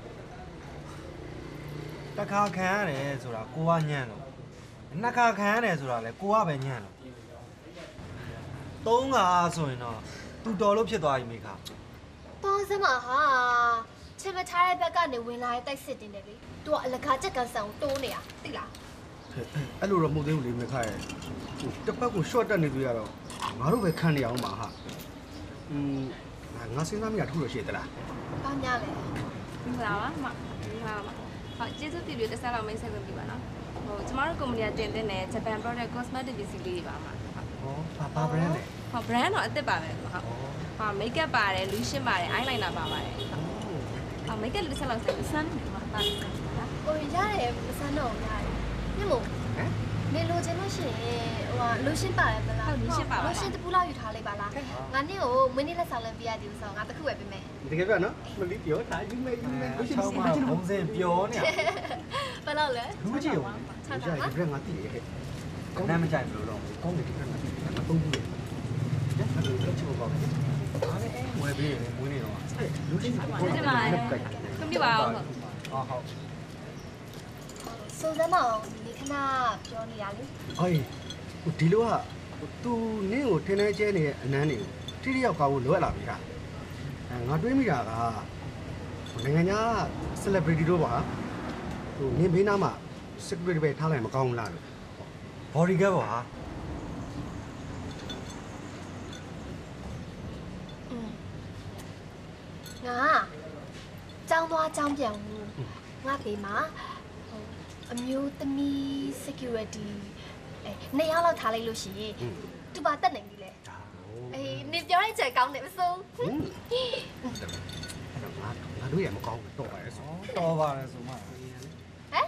တခါခံရတယ်ဆိုတာကိုကညံ့လို့နှစ်ခါခံရတယ်ဆိုတာလေကိုကပဲညံ့လို့သုံးခါဆိုရင်တော့သူတော်လို့ဖြစ်သွားပြီမိခါပေါင်းစမဟာချင်မထားတဲ့ဘက်ကနေဝင်လာတဲ့တိုက်စစ်တင်တယ်လေသူကအလကားချက်ကဆန်ကိုတိုးနေတာသိလားအဲ့လိုတော့မဟုတ်သေးဘူးလေမိခါရဲ့တစ်ပတ်ကို short တက်နေတွေ့ရတော့ငါတို့ပဲခံနေအောင်ပါဟာอืมငါစဉ်းစားမိတာတခုတော့ရှိသလားဘာများလဲမင်္ဂလာပါမင်္ဂလာပါဟုတ်ကျေးဇူးတင်ပြီးတစ်ဆက်လောက်မိတ်ဆက်လုပ်ပြပါနော်ဟိုကျမတို့ကုမ္ပဏီကတင်သွင်းတဲ့ Japan product cosmetic ပစ္စည်းလေးတွေပါမှာဟောဘာဘာ brand လဲဟော brand တော့အသစ်ပါပဲဟုတ်ဟာ makeup ပါတယ် lotion ပါတယ် eyeliner ပါပါတယ်ဟုတ်ဟာ makeup တစ်ဆက်လောက်ဆက်စမ်းနေမှာပါလားဟိုရတယ်မစမ်းတော့ရတယ်ညမို့ဟမ်နေလိုချင်လို့ရှိရင်ဟိုဟာလိုရှင်းပါတယ်မလားဟုတ် lotion ပါပါလိုရှင်းတပူလောက်ယူထားလိုက်ပါလားငါနေ့ကိုမင်းနေ့လက်ဆောင်လည်းပြရသေးဘူးဆိုတော့ငါတခုပဲပေးမယ်တကယ်ပြနော်မလီပြောထားယူမယ်ယူမယ်လို့ရှိရင်ဘုံစင်ပြောနေဘယ်လောက်လဲလူကြီးရောချာတာပြငါတိရဲ့ကောင်းတယ်မကြိုက်ဘူးလို့ကောင်းတယ်ဒီကနေ့ငါသုံးဘူးလေအဲ့ဒါလည်းချိုးပါမယ်အားလည်းဝယ်ပြီးမွေးနေတော့လူကြီးကဟုတ်တယ်ပါခွင့်ပြုပါအောင်ဟုတ်ဟောဟုတ်စုံစမ်းမအောင်ဒီခဏပြောနေတာလေအေးဒီလိုကသူနင်းကိုထင်းနေကျဲနေတဲ့အနမ်းတွေကိုတိတိယောက်ကောက်ဖို့လိုအပ်လာပြီလားအဲငါတွေးမိတာကနိုင်ငံခြား celebrity တို့ပါဟိုနင်းဘေးနားမှာ security ပဲထားလိုက်မကောင်းဘူးလားလို့ body guard ပါငါចောင်းသွားចောင်းပြန်ဘူးငါဖေးမှာအမျိုးသမီး security အဲနေရာလောက်ထားလိုက်လို့ရှိရင်သူပါတက်နိုင်ပြီလေအေးနေပြောတဲ့ချက်ကောင်းတယ်မစိုးငါငါတို့ရမကောင်းဘူးတော့ပါရဲ့ဆိုတော့ပါရဲ့ဆိုမှဟမ်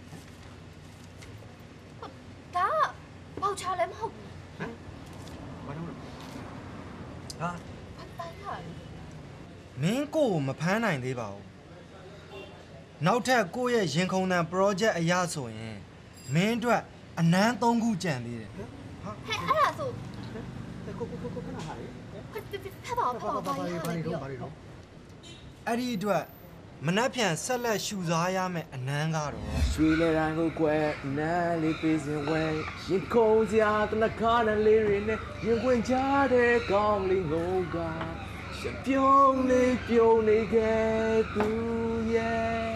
ဒါပေါချလည်းမဟုတ်ဘူးဟမ်ဘာလို့လဲဟာတိုင်ဟာမင်းကိုမဖမ်းနိုင်သေးပါဘူးနောက်ထပ်ကိုယ့်ရဲ့ရင်ခုန်တန် project အရာဆိုရင်မင်းအတွက်အနမ်းသုံးခုကြံသေးတယ်ဟာဟဲ့အဲ့ဒါဆိုကိုကိုကိုကိုခဏဟာလေဖက်ဖက်ပါဖက်ပါဘာရလဲပြီးတော့အဲ့ဒီအတွက်မနှက်ပြန်ဆက်လက်ရှူစားရမယ်အနမ်းကတော့ရွှေလေတိုင်းကိုကွယ်နားလေးပေးစင်ဝဲရင်ခုန်စရာတနခါနဲ့လေးတွေနဲ့ရင်ခွင်ချတဲ့ကောင်းလေးငုံကရှပြုံးလေးပြုံးနေခဲ့သူရဲ့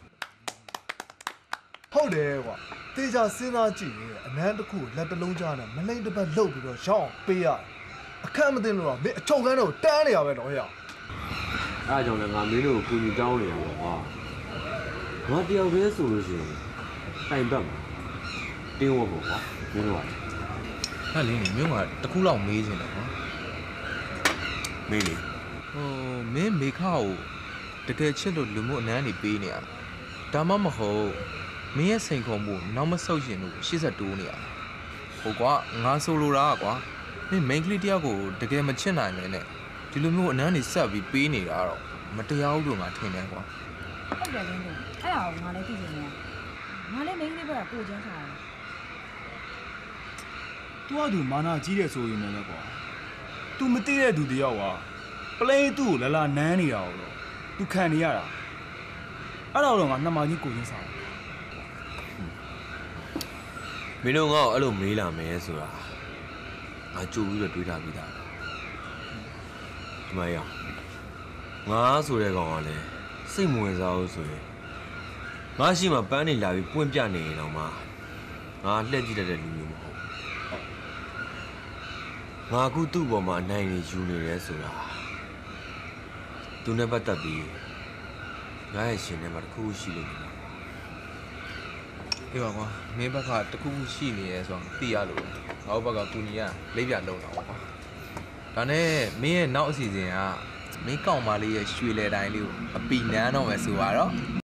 ဟုတ်တယ်ကွာတေချာစဉ်းစားကြည့်ရင်အနမ်းတစ်ခုလက်တစ်လုံးကြားနဲ့မလိမ့်တစ်ပတ်လှုပ်ပြီးတော့ရောင်းပေးရအခက်မသိလို့တော့မင်းအချုံကန်းတော့တန်းနေရပဲတော့ဟဲ့အဲ့ကြောင့်လည်းငါမင်းတို့ကိုကူညီတောင်းနေတာပေါ့ကွာငါတယောက်ပဲဆိုလို့ရှိရင်တိုင်ပတ်မှာတင်းဝတ်ပေါ့ကွာမင်းတို့ကဟာလင်းနေမြို့မှာတခုလောက်မေးချင်တယ်ကွာမေးလေဟိုမင်းမေခါကိုတကယ်ချစ်လို့လူမှုအနမ်းနေပေးနေရတာဒါမှမဟုတ်မင်းရဲ့စိန်ခေါ်မှုနောက်မဆုတ်ရင်လို့ရှေ့ဆက်တိုးနေရဟိုကွာငါဆိုလိုတာကွာမင်း main ကလေးတယောက်ကိုတကယ်မချစ်နိုင်မင်းနဲ့ဒီလိုမျိုးအနမ်းနေဆက်ပြီးပေးနေတာတော့မတရားဘူးလို့ငါထင်တယ်ကွာဟုတ်တယ်ကွင်းအဲ့ဒါကိုငါလည်းသိချင်တယ်ငါလည်းမိန်းကလေးဘက်ကကိုချင်းထားတယ် तू ကသူမာနာကြီးတယ်ဆိုရင်လည်းကွာ तू မသိတဲ့သူတယောက်ဟာပလိန်သူ့ကိုလလာနန်းနေတာတော့ तू ခံနေရတာအဲ့တော့ငါနှမကြီးကိုချင်းစားမင်းတို့ငါ့ကိုအဲ့လိုမေးလာမယ်ဆိုတာငါကြိုပြီးတော့တွေးထားပြီးသားဒီမှာရငါဆိုတဲ့ကောင်ကလည်းစိတ်မဝင်စားဘူးဆိုရင်ငါရှိမှပန်းနေလာပြီးပွင့်ပြနေရင်တော့မှငါလှည့်ကြည့်တတ်တဲ့လူမျိုးမဟုတ်ငါအခုသူ့ပေါ်မှာအနိုင်နေယူနေရဲဆိုတာသူနဲ့ပတ်သက်ပြီးငါရဲ့ရှင်ထဲမှာတစ်ခုရှိလို့နေမှာအေးပါကွာမင်းဘက်ကတခုခုရှိနေရဲဆိုတော့သိရလို့ငါ့ဘက်ကကူညီရလိပ်ပြလုံးတော့ကွာဒါနဲ့မင်းရဲ့နောက်အစီအစဉ်ကမင်းကောင်မလေးရဲ့ရွှေလေတိုင်းလေးကိုအပီနန်းတော့မယ်ဆိုတော့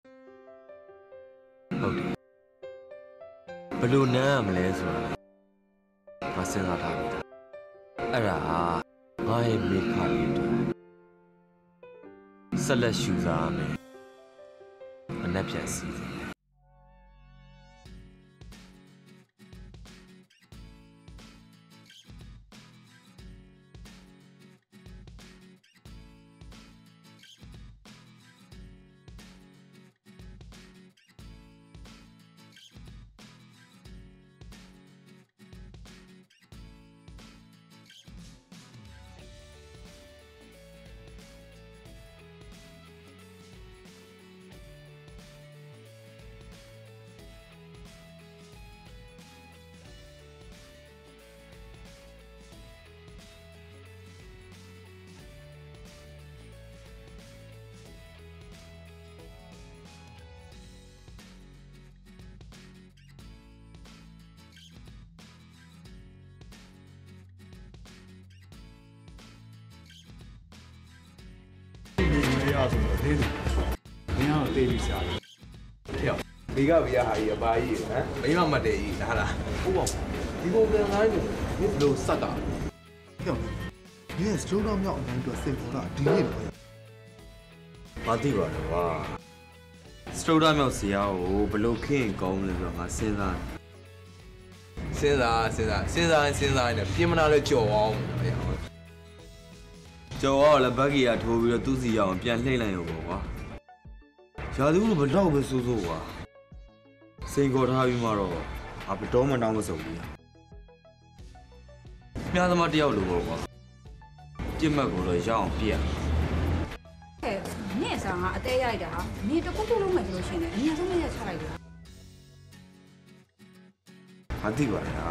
ဟုတ်တယ်ဘယ်လိုနန်းရမလဲဆိုတာငါစဉ်းစားထားပြီအဲ့ဒါငါရဲ့မိခါလေးတွေဆက်လက်ရှူစားရမယ်မနှက်ပြန်စီစဉ်ဆိုတော့သေးတယ်မင်းကတော့တေးပြီးရှာတယ်跳，你个比较还有八亿，哎，没那么得意，咋啦？ ဟုတ်ပါဘူးဒီကောင်ပြန်လာနေ你ဘလို့စက်ကပြောမင်းစတိုးတော့မြောက်အတိုင်းတော့စိတ်ပေါ်တာဒီနေ့တော့မသိပါတော့ကွာစတိုဒါမြောက်ဆရာကိုဘလို့ခင်းကောင်းလဲဆိုတော့ငါစဉ်းစား现在现在现在现在呢，偏不拿来交往，哎呀， ကျော်တော့လည်းဘက်ကြီးကထိုးပြီးတော့သူ့စီရအောင်ပြန်လှိမ့်လိုက်ရောပေါ့ကွာရာသူတို့ဘလောက်ပဲစိုးစိုးကွာစိန်ခေါ်ထားပြီးမှတော့အဘတော်မတောင်းမစုံဘူးမြားသမားတယောက်လိုပေါ့ကွာပြစ်မှတ်ကိုတော့ရအောင်ပြရဟဲ့နင့်ဆောင်ကအသေးရိုက်တာနင်တခုခုလုံးမယ်ဆိုလို့ရှိရင်အများဆုံးမရချလိုက်ဘူးမသိပါလား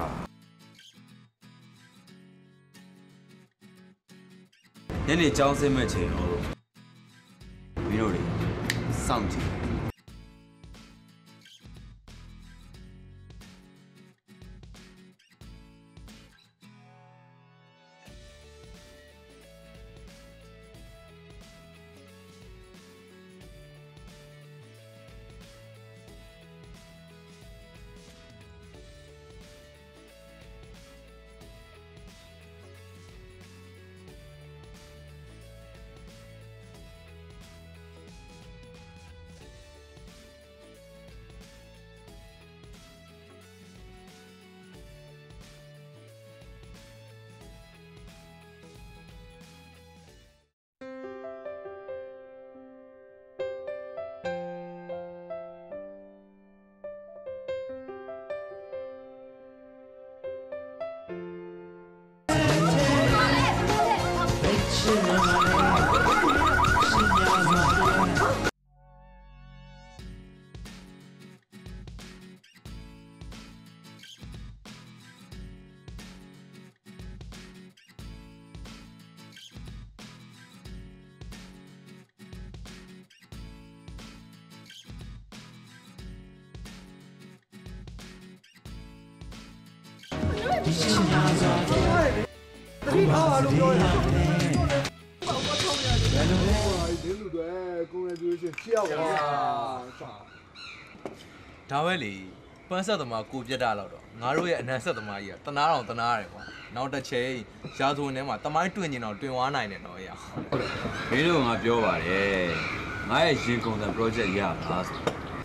ညနေကြောင်းစင်းမဲ့ချိန်တော့မင်းတို့တွေစောင့်ကြည့်တတိထားပါလို့ပြောရအောင်ဘယ်လိုလဲဒီလူတွေကိုယ်ရည်ရှင်ကြောက်ပါဒါပဲလေပန်းဆက်သမားကိုပြတ်တာတော့ငါတို့ရဲ့အနံဆက်သမားကြီးကတနာတော်တနာရတယ်ကွာနောက်တစ်ချိန်ရာဇဝင်ထဲမှာတမိုင်းတွင်ကျင်တော့တွင်သွားနိုင်တယ်တော့ရဟုတ်တယ်မင်းတို့ငါပြောပါတယ်ငါရဲ့ရင်ကုန်တဲ့ project ရပါဆို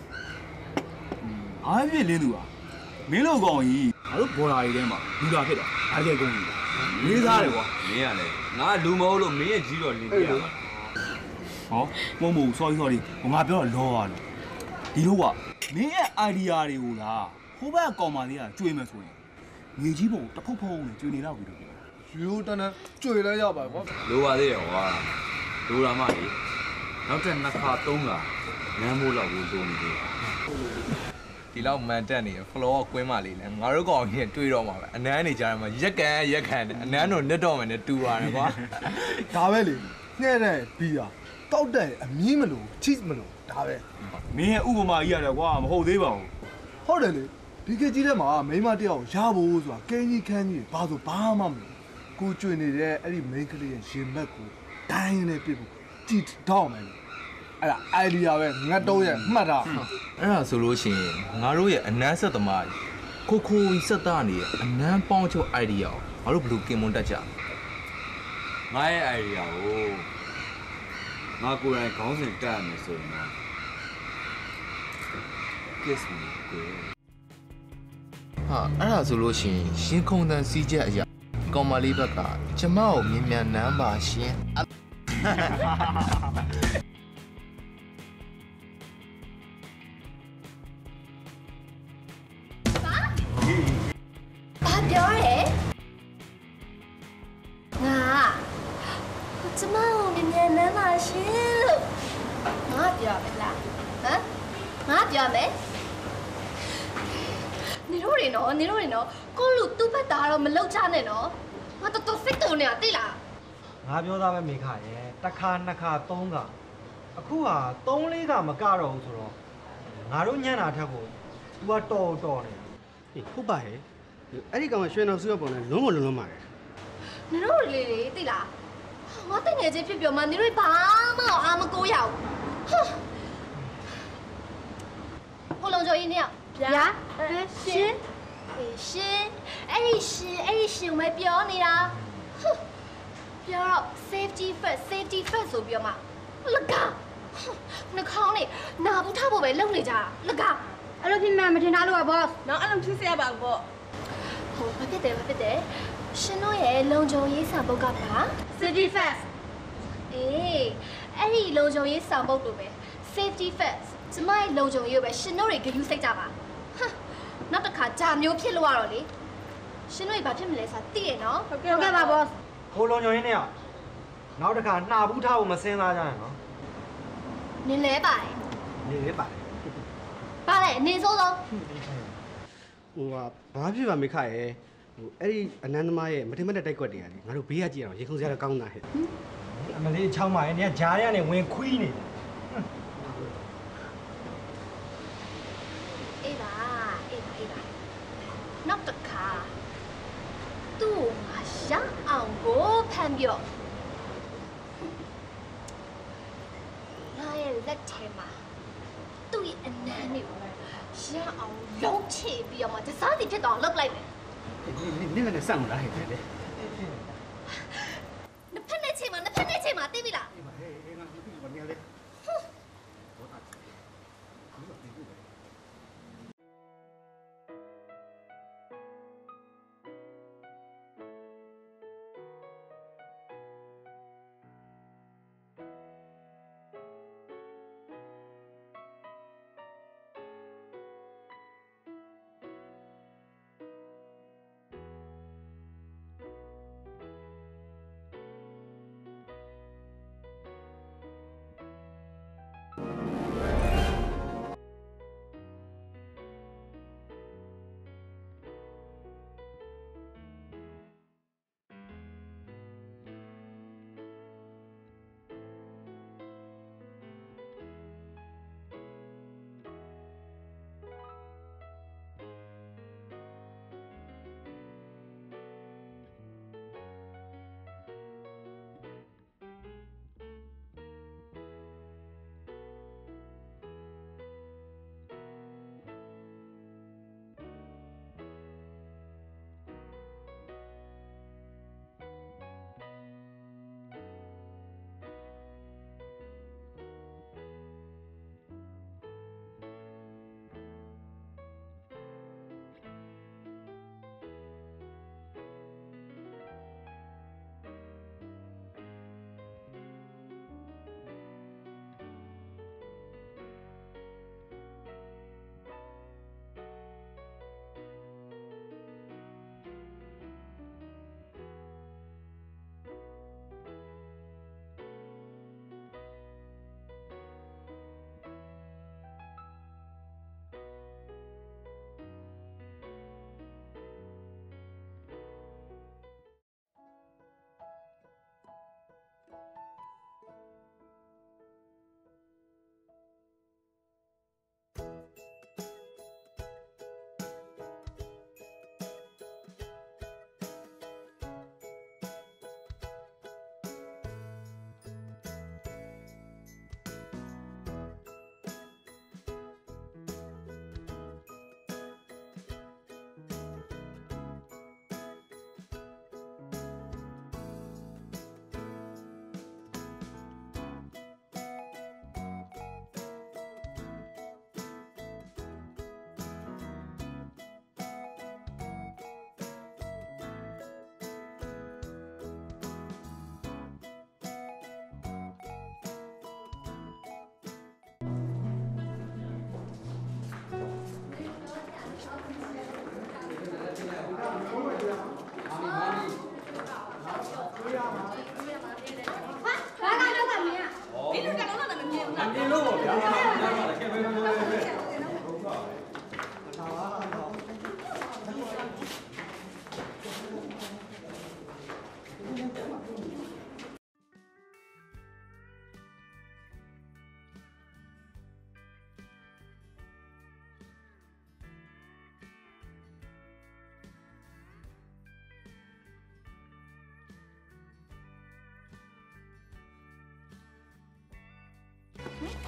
အားပြည့်လင်းသူอ่ะမင်းတို့ကောင်ကြီးငါတို့ဘော်လာကြီးထဲမှာလူလာဖြစ်တာအားကျဲကုန်ကြီးလေးစားတယ်ကွာမင်းကလည်းငါလူမဟုတ်လို့မင်းရဲ့ကြီးတော်လင်းပြရမှာဟောမဟုတ်ဘူး sorry sorry ငါပြောတော့လောရတယ်ဒီလိုကမင်းရဲ့ idea တွေကိုလားဟိုဘက်ကောင်မလေးကကျွေးမယ်ဆိုရင်ငွေကြီးပုံတစ်ဖုတ်ဖုတ်နဲ့ကျွေးနေတော့ပြီလို့ပြောယူတန်းတန်းကြွေလဲရပါကွာလိုပါသေးရောကွာလိုလာမှလေနောက်ထပ်နှစ်ခါသုံးခါငမ်းမိုးလောက်ကိုတိုးနေသေးတယ်ဒီလောက်မန်တက်နေရ floor ကွင်းမလေးလဲငါတို့ကောင်ကြီးတွေးတော့မှာပဲအနန်းနေကြရမှာရက်ကန်ရက်ခံတယ်အနန်းတို့နစ်တော့မယ်နဲ့တူရတယ်ကွာဒါပဲလေငှဲ့တဲ့ဘီယာတောက်တဲ့အမြင့်မလို့ cheese မလို့ဒါပဲမင်းရဲ့ဥပမာကြီးရတယ်ကွာမဟုတ်သေးပါဘူးဟုတ်တယ်လေဒီခေတ်ကြီးထဲမှာမိန်းမတယောက်ရဖို့ဆိုတာကင်းကြီးခန်းကြီးဘာဆိုဘာမှမလို့ကိုကျွေနေတဲ့အဲ့ဒီ main ကလေးရဲ့ရင်ဘက်ကိုဒိုင်းနဲ့ပြစ်ဖို့ကြည့်တော့မယ်အဲ့ဒါ idea ပဲငတ်တော့ရဲ့မှတ်တာအဲ့ဒါဆိုလို့ရှိရင်ငါတို့ရဲ့အနန်းဆက်သမားခိုခိုကြီးဆက်သားနေရဲ့အနန်းပေါင်းချုပ် idea ကိုငါတို့ဘယ်လိုကင်မွန်တက်ကြငါရဲ့ idea ကိုငါကိုယ်တိုင်ခေါင်းစဉ်တက်ရမယ်ဆိုရင်တော့ kiss me ကိုဟာအဲ့ဒါဆိုလို့ရှိရင်ရှင်ခုံတန်စီးချက်အရာကောင်မလေးဘက်ကကျမကိုမြင်မြန်နမ်းပါရှင်ဘာပြောရဲငါကျမကိုမြင်မြန်နမ်းပါရှင်လို့ငါပြောမယ်လားဟမ်ငါပြောမယ်နေတို့တွေနော်နေတို့တွေနော်ကိုလူသူ့ဘက်သားတော့မလောက်ကြနဲ့နော်ငါတော်တော်စိတ်တုံနေတာသိလားငါပြောသားပဲမိခရဲ့တစ်ခါနှစ်ခါသုံးခါအခုဟာသုံးလေးခါမကတော့ဘူးဆိုတော့ငါတို့ညံ့တာထက်ကို तू ကတော်တော်နေဟေးဟုတ်ပါဟဲ့အဲ့ဒီကောင်ရွှေတော်စုရပုံနဲ့လုံးဝလုံးလုံးပါတယ်နေတို့လေးလေးသိလား我等下这批表嘛，你对爸妈阿么狗咬，哼！我弄咗一两，呀，是，是，哎是哎是，我咪表你啦，哼！表了 safety first，safety first 做表嘛，勒噶，哼！你講你拿不他不為လုံး嚟咋，勒噶。အဲ့လိုဖြစ်မှမထင်တာလို့ပါ boss နော်အဲ့လိုဖြစ်เสียပါဘူးပေါ့ဟိုဘာဖြစ်တယ်ဘာဖြစ်တယ်ရှင်တို့ရဲ့လုံခြုံရေးဆောင်ပုဒ်ကပါ safety first အေးအဲ့ဒီလုံခြုံရေးဆောင်ပုဒ်တို့ပဲ safety first ကျမရဲ့လုံခြုံရေးကိုပဲရှင်တို့တွေဂရုစိတ်ကြပါဟမ်နောက်တစ်ခါဂျာမျိုးဖြစ်လို့ရတော့လေရှင်တို့တွေဘာဖြစ်မလဲဆိုတာသိရနော်ဟုတ်ကဲ့ပါ boss ဟိုလုံခြုံရေးနဲ့อ่ะနောက်တစ်ခါနှာဘူးထားဖို့မစင်းစားကြရနော်နင်လဲပါတယ်နင်လဲပါတယ်ပါတယ်နေစိုးဆုံးဟိုဟာဘာဖြစ်ပါမိခရဲ့ဟိုအဲ့ဒီအနန္တမရဲ့မထင်မှတ်တဲ့တိုက်ကွက်တွေကလေငါတို့ဘေးကကြည့်အောင်ရေခုံစရာတော့ကောင်းတာဟဲ့အမလေးချောင်းပါရဲ့နေကဂျားရကနေဝင်ခွီးနေအေးပါအေးပါအေးပါနောက်တစ်ခါသူ့ငါရအောင်ကိုဖမ်းပြော့ငါရဲ့လက်ထဲမှာသူ့ရဲ့အနမ်းတွေကိုရအောင်လုံးချပြီးတော့မှတစားစီဖြစ်တော့လုပ်လိုက်မယ်နင်လည်းစောင့်လာဟဲ့တဲ့နှစ်ဖက်နဲ့ချိန်မှာနှစ်ဖက်နဲ့ချိန်မှာသိပြီလားအေးပါဟဲ့အေးငါဒီဘာနေလဲ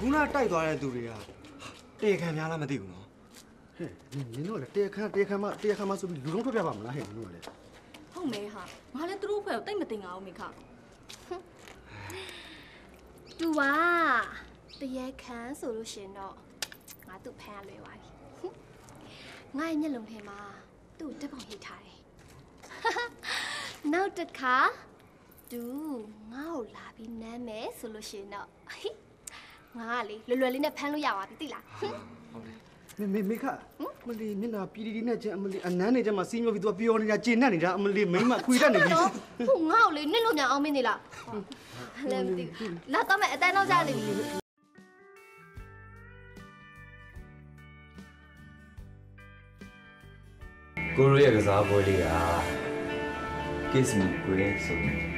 ခုနတိုက်သွားတဲ့သူတွေကတေခံများလားမသိဘူးနော်ဟဲ့နင်တို့လည်းတေခံတေခံမတေခံမဆိုပြီးလူလုံးထွက်ပြပါမလားဟဲ့နင်တို့ကလည်းဟုတ်မဲဟာငါလည်းသူတို့ဖွဲ့ကိုတိတ်မတင်ငါအောင်မိခသူကတရေခံဆိုလို့ရှင်တော့ငါသူ့ဖမ်းရလွယ်သွားပြီငါ့မျက်လုံးထဲမှာသူ့တက်ပုံရိတ်ထားတယ်နောက်တစ်ခါသူငါ့ကိုလာပြီးနမ်းမယ်ဆိုလို့ရှင်တော့ငါကလေလွယ်လွယ်လေးနဲ့ဖမ်းလို့ရပါပြီသိလားဟုတ်တယ်မေမေခမလီမျက်နှာပီတီတီနဲ့ကျအမလီအနန်းနေကျမှစီးမျိုးပြီးသူကပြောနေတာကျင်နဲ့နေတာအမလီမိမခွေတတ်နေပြီဟုတ်ငါ့ကိုလေနစ်လို့ညာအောင်မင်းနေလားလည်းမသိဘူးလာတော့မယ်အတန်းတော့ကြားနေပြီကိုရိုရဲ့ကစားပွဲလေးက kiss me great ဆို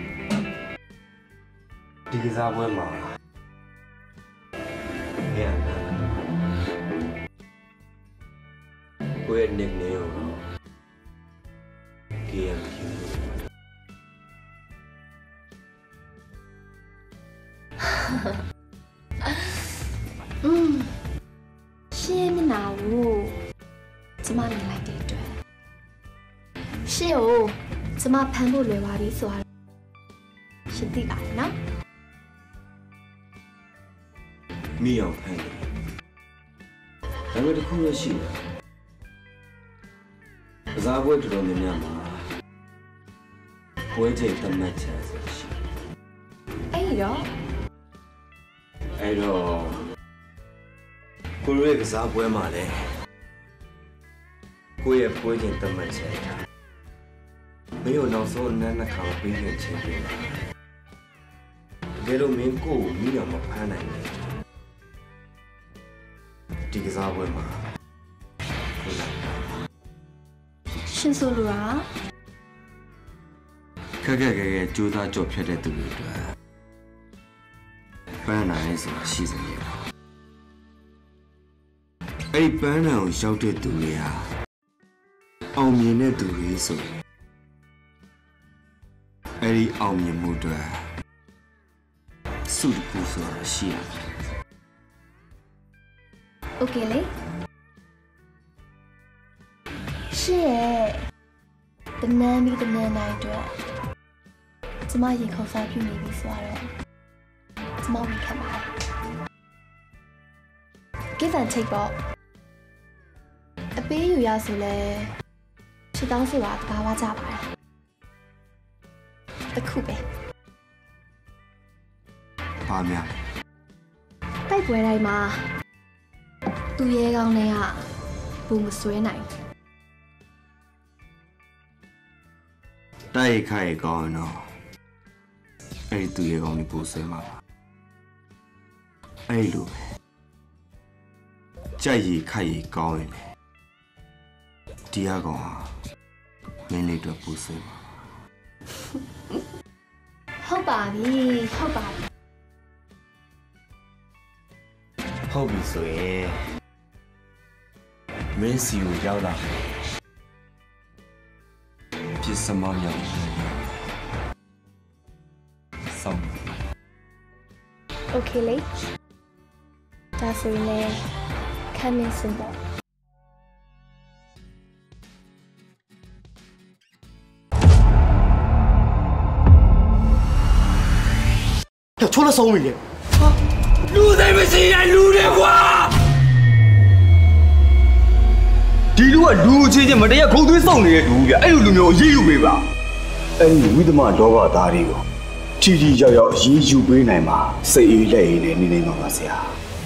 ဒီကစားပွဲမှာမြန်ကိုရဲ့ nickname ကို ကေ em ကျူอืมရှင်းမနာဘူးကျမမြင်လိုက်တဲ့အတွက်ရှင်းကိုကျမဖမ်းဖို့လွယ်ပါပြီဆိုတာရှင်းသိပါတယ်နော်မိအောင်ဖမ်းတယ်ဒါပေမဲ့တစ်ခုရရှိတယ်ကစားပွဲတော်တော်များများမှာပွဲချိန်တတ်မှတ်ချက်ရှိအဲ့တော့အဲ့တော့ကိုရဲ့ကစားပွဲမှာလည်းကိုရဲ့ပွဲချိန်တတ်မှတ်ချက်မင်းတို့နောက်ဆုံးအနမ်းနှစ်ခါပေးခဲ့ချင်းပြီတကယ်လို့မင်းကိုမိအောင်မဖမ်းနိုင်ဘူးဒီကစားပွဲမှာရှင်ဆိုလိုတာခက်ခက်ခဲခဲကြိုးစားကြော်ဖြတ်တဲ့သူတွေအတွက်ပန်းနိုင်ဆိုတာရှိစမြဲအဲ့ဒီပန်းနိုင်ကိုရောက်တဲ့သူတွေဟာအောင်မြင်တဲ့သူတွေဆိုအဲ့ဒီအောင်မြင်မှုတွေစုတခုဆိုတာရှိရတယ်โอเคလေရှေ့ရဲ့တနန်းပြီးတနန်းတိုင်းအတွက်ကျမရေခေါ်စားပြုနေပြီဆိုတော့ကျမဝင်ခက်ပါတယ် give and take ပေါ့အပေးယူရဆိုလဲချစ်တောင်းဆိုတာတကားဝါကြပါတယ်တခုပဲဘာများတိုက်ပွဲတိုင်းမှာသူရဲကောင်းတွေကဘူမဆွဲနိုင်တိုက်ခိုက်ကောင်းတော့အဲ့ဒီသူရဲကောင်းတွေပူဆွဲမှာအဲ့လိုပဲကြိုက်ရီခိုက်ရီကောင်းရင်လေဒီဟာကောင်ဟာမင်းလေးတို့ပူဆွဲမှာဟုတ်ပါပြီဟုတ်ပါပြီဟုတ်ပြီဆိုရင်မင်းစီကိုရောက်လာမယ်ပြစ်စမောင်းရောက်ဆောင်โอเคလေဒါဆိုရင်လည်းခံမင်းစင်တော့ချိုးလို့ဆုံးပြီလေလူသိမရှိတဲ့လူတွေကွာဒီလူကလူချင်းချင်းမတရားခုံသွေးစောင့်နေတဲ့လူဗျအဲ့လိုလူမျိုးအရေးယူပေးပါအဲ့ဒီဝိသမဒေါဘသားတွေကိုထီထီရောက်ရောက်အရေးယူပေးနိုင်မှာစိတ်အေးလက်အေးနဲ့နေနေမှာပါဆရာ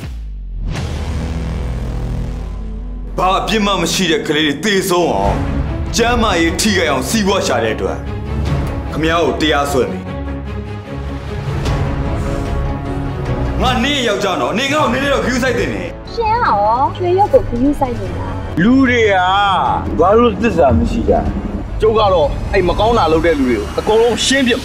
ဘာအပြစ်မှမရှိတဲ့ကလေးတွေတေဆုံးအောင်ကျမ်းမာရေးထိခိုက်အောင်စီးပွားရှာတဲ့အတွက်ခမ ्या ကိုတရားစွဲမယ်ငါနေရောက်ကြတော့နေငါ့ကိုနေနေတော့ခူးဆိုင်တင်နေရှင်းအောင်ရွှေရုပ်ကိုခူးဆိုင်နေတာလူတွေကဘာလို့သစ္စာမရှိကြကျုပ်ကတော့အဲ့မကောင်းတာလုပ်တဲ့လူတွေကိုအကုန်လုံးရှင်းပြ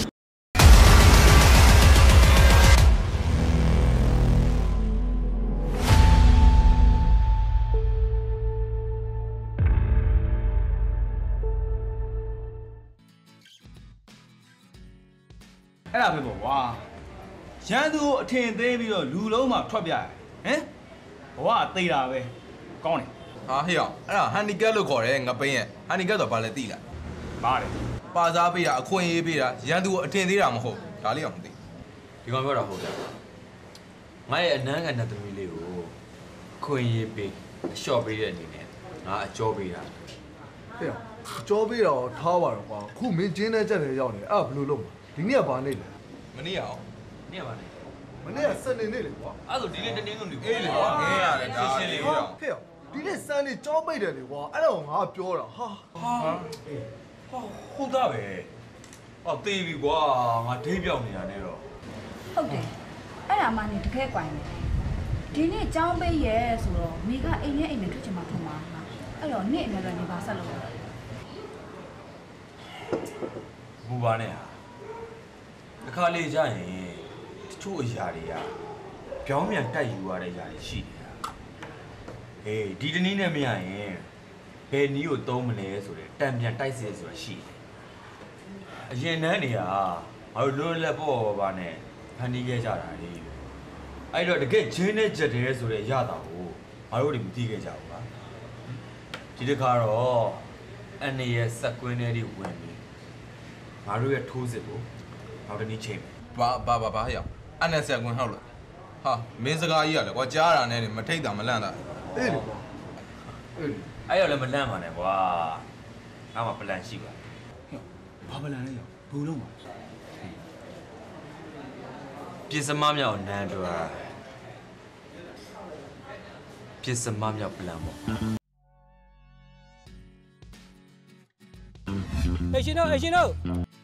အဲ့ဒါပဲပေါ့ကွာရန်သူကိုအထင်သေးပြီးတော့လူလုံးမှာထွက်ပြတယ်ဟမ်ဘဝသိတာပဲကောင်းတယ်ဟာဟေ့အောင်အဲ့ဒါဟန်ဒီကပ်လို့ခေါ်တယ်ငပိန်းရဲ့ဟန်ဒီကပ်ဆိုဘာလဲသိလားပါတယ်ပါစားပေးတာအခွင့်အရေးပေးတာရန်သူကိုအထင်သေးတာမဟုတ်ဒါလေးအောင်မသိဒီကောင်ပြောတာဟုတ်တယ်ငါရဲ့အနမ်းကန်တဲ့သမီးလေးကိုခွင့်ရေးပေးအလျှော့ပေးတဲ့အနေနဲ့ငါအကျော်ပေးတာဟဲ့ကြောပေးတော့ထားပါတော့ကွာခုမင်းကျင်းတဲ့ချက်တွေရောက်နေအဲ့ဘယ်လိုလုပ်မှာဒီနေ့ကဘာနေလဲမနေ့အောင်နေ့ပါနေမနေ့ကစနေနေ့လေကွာအဲ့ဆိုဒီနေ့တနေ့ကုန်ပြီအေးလေကွာငဲရတယ်ဒါရှင်းလေးပြောဟဲ့ဒီနေ့စနေကြောပိတ်တယ်လေကွာအဲ့တော့ငါပြောတာဟာဟာဟုတ်သားပဲဟောတေးပြီကွာငါဒိတ်ပြောင်းနေတာနဲ့တော့ဟုတ်တယ်အဲ့ဒါမှနေတကယ်ကွိုင်းတယ်ဒီနေ့ចောင်းပေးရဲဆိုတော့မိကအိမ်နဲ့အိမ်နဲ့ထွက်ချင်မှထွက်မှာအဲ့တော့နေ့အများကြီးနေပါဆက်လို့ဘူပါနဲ့ဟာတစ်ခါလေကြာရင်တချို့အရာတွေကပြောင်းပြန်တိုက်ယူရတဲ့ຢာတွေရှိနေတာဟေးဒီတနည်းနဲ့မရရင်ဘယ်နည်းကိုသုံးမလဲဆိုတဲ့တံပြန်တိုက်စေဆိုတာရှိတယ်အရင်တန်းတွေကငါတို့လွတ်လပ်ပေါ့ပါနဲ့ဖန်တီးခဲ့ကြတာလေအဲ့တော့တကယ်ဂျင်းနဲ့ကြက်တယ်ဆိုတဲ့ရတာကိုငါတို့တွေမသိခဲ့ကြဘူးပါဒီတစ်ခါတော့အနေရဲ့စက်ကွင်းထဲတွေဝင်ပြီးငါတို့ရဲ့ထိုးစစ်ကိုနောက်တစ်နည်းချိန်မယ်ဘာဘာဘာဘာဟေ့အောင်အနက်ဆက်ကွင်းဟုတ်လို့ဟာမင်းစကားကြီးရလေကွာကြားတာနဲ့မထိတ်တာမလန့်တာအေးလေအေးအဲ့ရောလည်းမလန့်ပါနဲ့ကွာငါမှပလန်ရှိပါဘာပလန်လဲရောဘယ်လုံးပါပြင်စမမြောက်နန်းတွာပြင်စမမြောက်ပလန်ပေါ့အေရှင်တို့အေရှင်တို့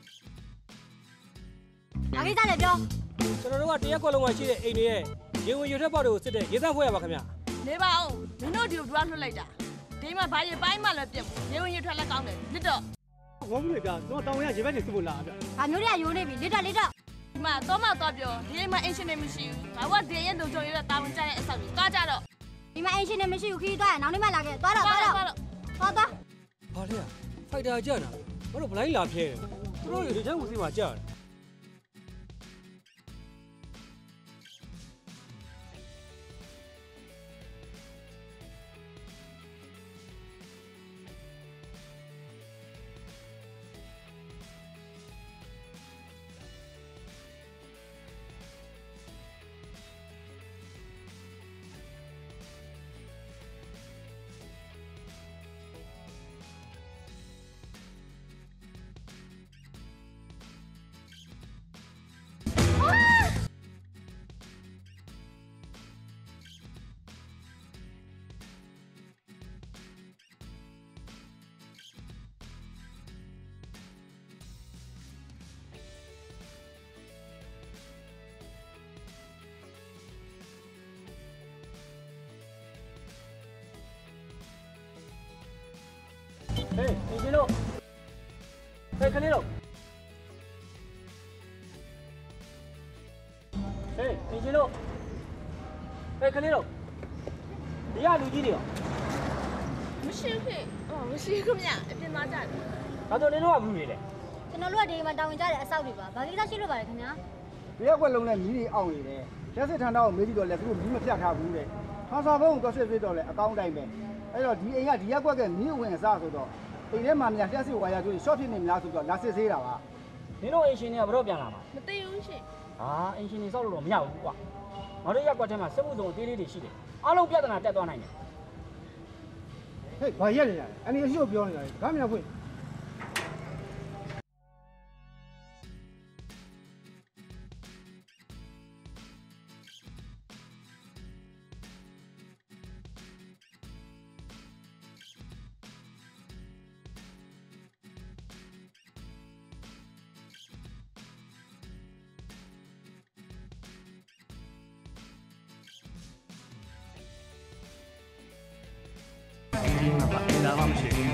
ဘာကိစ္စလဲပြောကျွန်တော်တို့ကတရက်ခွက်လုံးကရှိတဲ့အိမ်တွေရဲ့ရေဝင်ရေထွက်ပေါက်တွေကိုစစ်တဲ့ရေစက်ဖွဲ့ရပါခင်ဗျာနေပါအောင်မင်းတို့ဒီကိုဒွားလွှတ်လိုက်တာဒီမှာဘာရေပိုင်းမှလည်းပြတ်ဘူးရေဝင်ရေထွက်လည်းကောင်းတယ်လစ်တော့ဝမ်းမှုလေဗျာကျွန်တော်တောင်ရရေဘက်ကြီးစစ်ဖို့လာဗျာဘာမျိုးတွေကယိုးနေပြီလစ်တော့လစ်တော့ဒီမှာတော့မှတော့ပြောဒီအိမ်မှာအင်ရှင်နေမရှိဘူးငါကဒီရဲ့လုံချုံရတဲ့တာဝန်ကျတဲ့အဆောက်ကြီးတွားကြတော့ဒီမှာအင်ရှင်နဲ့မရှိဘူးခီးသွားရနောက်နေ့မှလာခဲ့သွားတော့သွားတော့သွားသွားဘာလဲဖိုက်တာကြက်တာဘာလို့ဘလိုင်းလာဖျဲသူတို့ရေချမ်းဦးစီးမှာကြက် ဟေးအင်ဂျင်တို့ဟေးခလေးတို့ဟေးအင်ဂျင်တို့ဟေးခလေးတို့ဒီကလူကြီးတွေရောမရှိဖြစ်ဟောမရှိခမအပြင်သားကြတယ်ဒါဆိုနင်တို့ကဘူးနေလေကျွန်တော်တို့ကဒီမှာတာဝန်ကျတဲ့အဆောက်တွေပါဘာကိစ္စရှိလို့ပါလဲခင်ဗျာဒီရက်ွက်လုံးနဲ့မီးတွေအောင့်နေတယ်လက်စစ်ထန်တော့မေးကြည့်တော့လဲသူတို့မီးမပြတ်ထားဘူးတဲ့ဟာစာဘုံတော့စစ်စစ်တော့လဲအကောင်းတိုင်းပဲအဲ့တော့ဒီအိမ်ကဒီရက်ွက်ကမီးဝင်အစားဆိုတော့အိမ်ထဲမှာများလက်စစ်ဝါရကျိုးရှော့ဖြစ်နေမလားဆိုတော့လာစစ်ဆေးတာပါနင်တို့အင်ရှင်တွေကဘယ်တော့ပြန်လာမှာမသိဘူးရှင်ဟာအင်ရှင်တွေစောက်လို့တော့မရဘူးကွာငါတို့ရက်ကွက်ထဲမှာစစ်မှုဆောင်အသေးလေးတွေရှိတယ်အားလုံးပြဿနာတက်သွားနိုင်တယ်ဟေးဘာရက်နေရလဲအနေရှိကိုပြောနေတာလေဘာမှမဖွင့်ဒီမှာပါလာမှမရှိဘူး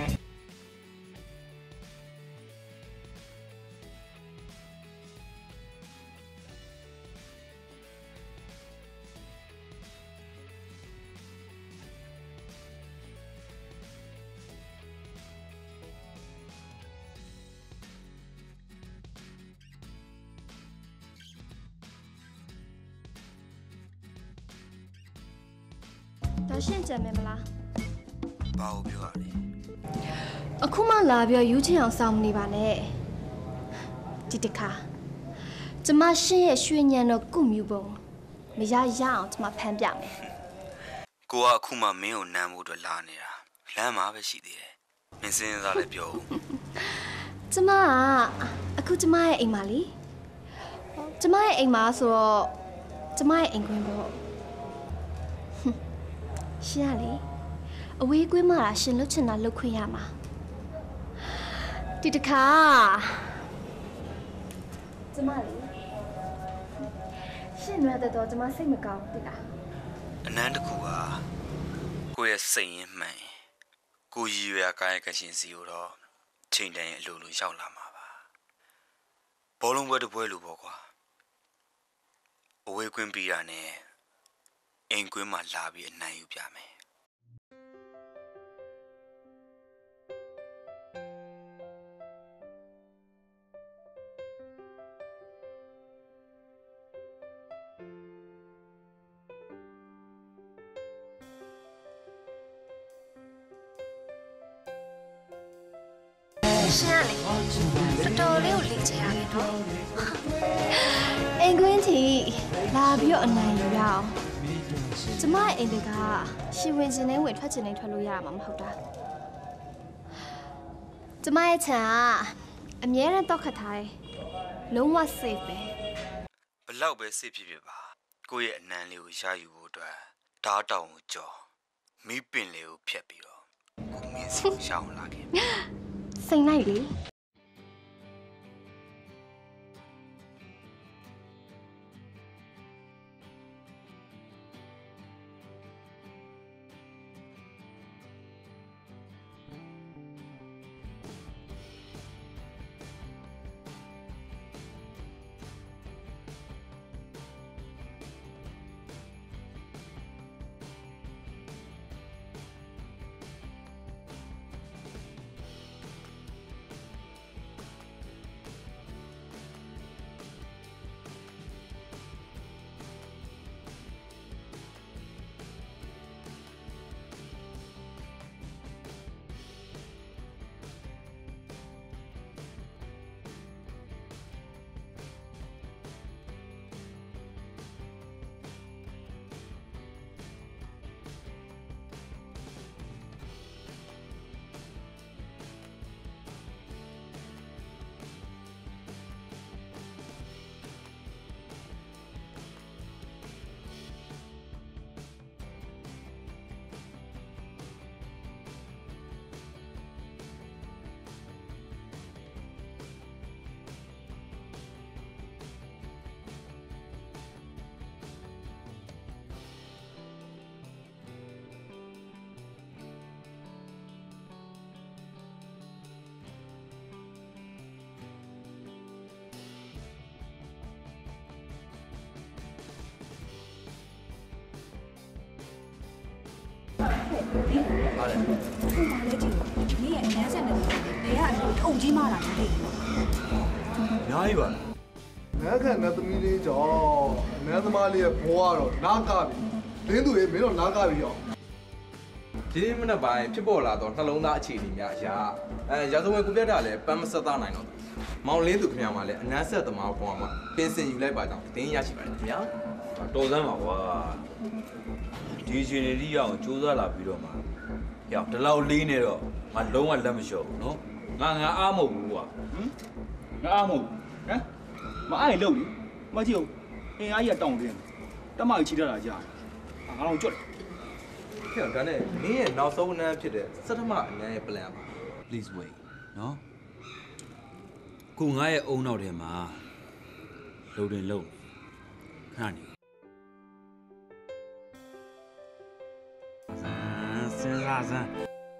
ဟဒါရှင်းကြံမယ်မလားဘာလို့ပြောရလဲအခုမှလာပြီးယူချင်းအောင်စောင့်နေပါနဲ့ဒီတခါကျမရှင်းရဲ့ရွှေညံတော့ကုမြူပုံမရရအောင်ကျမဖမ်းပြမယ်ကိုကအခုမှမင်းကိုနမ်းဖို့အတွက်လာနေတာလမ်းမှာပဲရှိသေးတယ်မင်းစဉ်းစားလည်းပြောဦးကျမကအခုကျမရဲ့အိမ်မှာလေကျမရဲ့အိမ်မှာဆိုတော့ကျမရဲ့အိမ်ကွင်းပေါ့ရှင်းရလေအဝေးကွင်းမှာရှင်လွတ်ချင်တာလွတ်ခွင့်ရမှာဒီတခါကျမလေရှင်ရွယ်တော့ကျမစိတ်မကောင်းဘူးလားအနန်းတစ်ခုကကိုယ့်ရဲ့စိတ်ရင်းမှန်ကိုရည်ရွယ်ကာယကရှင်စီကိုတော့ချိန်တန်ရဲ့အလိုလိုရောက်လာမှာပါဘောလုံးပွဲတစ်ပွဲလိုပေါ့ကွာအဝေးကွင်းပြီးတာနဲ့အိမ်ကွင်းမှာလာပြီးအနိုင်ယူပြမယ်ရှင်ကလေတော်တော်လေးကိုလေ့ကျင့်ရမယ်နော်အိမ်ကွင်းတီလာပြီးတော့အနိုင်ယူရအောင်ကျမအိမ်တကရှင်ဝင်ခြင်းနဲ့ဝင်ထွက်ခြင်းနဲ့ထွက်လို့ရမှာမဟုတ်တာကျမရဲ့ခြံကအမြဲတမ်းတောက်ခတ်ထားတယ်လုံးဝ safe ပဲဘလောက်ပဲ safe ဖြစ်ဖြစ်ပါကိုယ့်ရဲ့အနမ်းလေးကိုရယူဖို့အတွက်ဓာတ်တောင်ကိုကြော်မီးပင်လေးကိုဖြတ်ပြီးတော့ကိုမင်းစီရှောင်းလာခဲ့စိန်လိုက်လေဟုတ်တယ်ဘာလဲကြည့်မင်းရဲ့အနမ်းဆက်နေတယ်နေကအထုံကြီးမှလာတယ်အများကြီးပါနန်းခန့်နတ်သမီးလေးကြောင့်နန်းသမားလေးရဲ့ဘဝကတော့နားကပြီလင်းသူရေမင်းတော့နားကပြီရောဒီနေ့မနေ့ပိုင်းဖြစ်ပေါ်လာတော့နှလုံးသားအခြေအနေများအရာအဲရာဇဝင်ကိုပြတ်တာလည်းပန်းမဆက်သားနိုင်တော့မောင်လင်းသူခင်ဗျာမှလည်းအနမ်းဆက်သမားဘဝမှာပင်စင်ယူလိုက်ပါကြောင်းတင်းရရှိပါတယ်ခင်ဗျာတော်စမ်းပါကွာဒီအခြေအနေကြီးရအောင်စူးစမ်းလာပြီးတော့မှရောက်ဒီလောက်လေးနေတော့ငါလုံးဝလက်မလျှော့ဘူးနော်ငါငါအားမဟုတ်ဘူးကွာဟမ်ငါအားမဟုတ်ဟမ်မအားရင်လုပ်လေမကြည့်အောင်အင်အားကြီးတောင်းတင်းတမကြီးချီတတ်တာကြားငါတော့ကြွတ်တယ် ဒါနဲ့မင်းရဲ့နောက်ဆုံးအနမ်းဖြစ်တဲ့စက်ထမအနမ်းရဲ့ plan ပါ please wait နော်ကိုငါရဲ့အုံနောက်ထဲမှာလှုပ်တင်လှုပ်ခဏနေစဉ်းစားစမ်း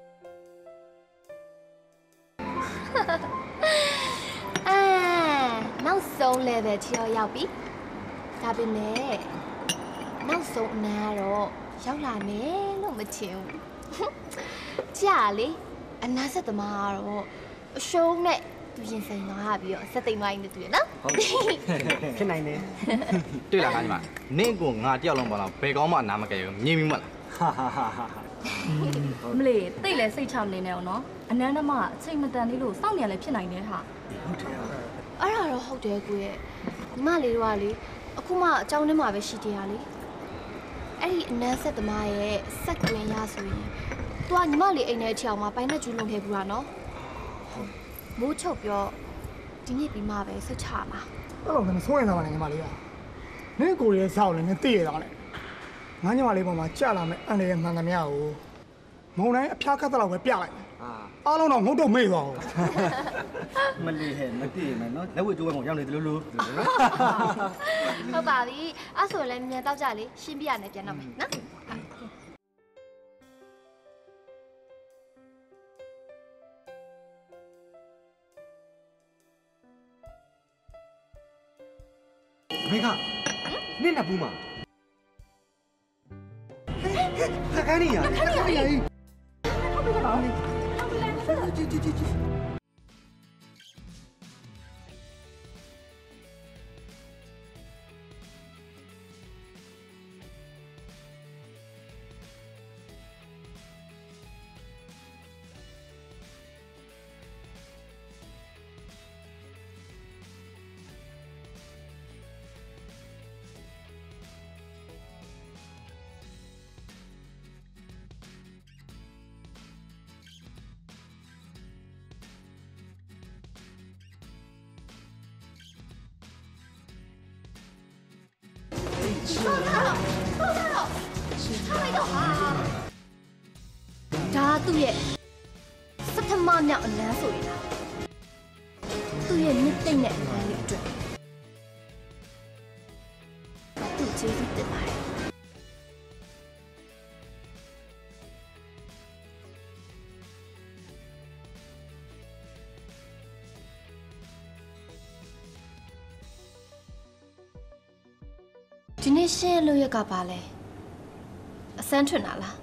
အာနောက်ဆုံး level ထိတော့ရောက်ပြီဒါပေမဲ့နောက်ဆုံးအနားတော့ရောက်လာမယ်လို့မထင်ဘူးကြာလေအနာဆက်သမားကတော့အရှုံးနဲ့သူရင်ဆိုင်သွားပြီးတော့စက်သိမ်းသွားရင်တူရနော်ဟုတ်ဖြစ်နိုင်တယ်တွေ့လားငါညီမနင့်ကိုငါတယောက်လုံးပါတော့ဘယ်ကောင်းမှနားမကဲဘူးမြင်ပြီမလားဟာဟာဟာဟာမလေးတိတ်လဲစိတ်ချမနေနဲ့နော်အနန်းနမအချိန်မတန်လေးလို့စောင့်နေရလဲဖြစ်နိုင်တယ်ဟာဟုတ်တယ်အဲ့ဒါတော့ဟုတ်တယ်ကိုရဲ့ညီမလေးတို့ကလေအခုမှအကြောင်းထဲမှာပဲရှိသေးတာလေအဲ့ဒီအနန်းဆက်သမားရဲ့စက်ကွင်းရဆိုရင်သူကညီမလေးအိမ်ထဲအချောင်မှာပိုင်းနဲ့ကျူးလွန်ခဲ့ဘူးလားနော်မိုးချုပ်ပြောဒီနေ့ပြီးမှပဲဆွတ်ချမှာအဲ့တော့လည်းမဆုံးရင်တော့ပါနဲ့ညီမလေးကနင့်ကိုရဲ့စောက်လည်းနင့်သိရတော့လေငါညီမလေးပေါ်မှာကြာလာမယ်အန်ရဲ့မှန်သမျှကိုမုံတိုင်းအဖျားခတ်တော့ပဲပြလိုက်အာအားလုံးတော့ငုတ်တော့မေ့သွားအောင်မလေးဟဲ့မတည်မယ်နော်လက်ဝဲကျိုးဝဲကောင်ရောက်နေတယ်လို့လို့ဟုတ်ပါပြီအဲ့ဆိုလည်းမြန်တော့ကြလေရှင်းပြရနေပြန်တော့မယ်နော်မေကနင့်နဲ့ဘူးမခက်ခဲနေရခက်ခဲနေရဟုတ်ပြီတော့ကြည့်ကြည့်ကြည့်ဒါသူ့ရဲ့စထမမြောက်အလန်းဆိုရင်သူ့ရဲ့မြစ်သိမ့်တဲ့အလန်းလေးအတွက်သူ့ကျေးဇူးတင်ပါတယ်ဒီနေ့ရှင်းလို့ရကပါလဲအစမ်းထွင်တာလား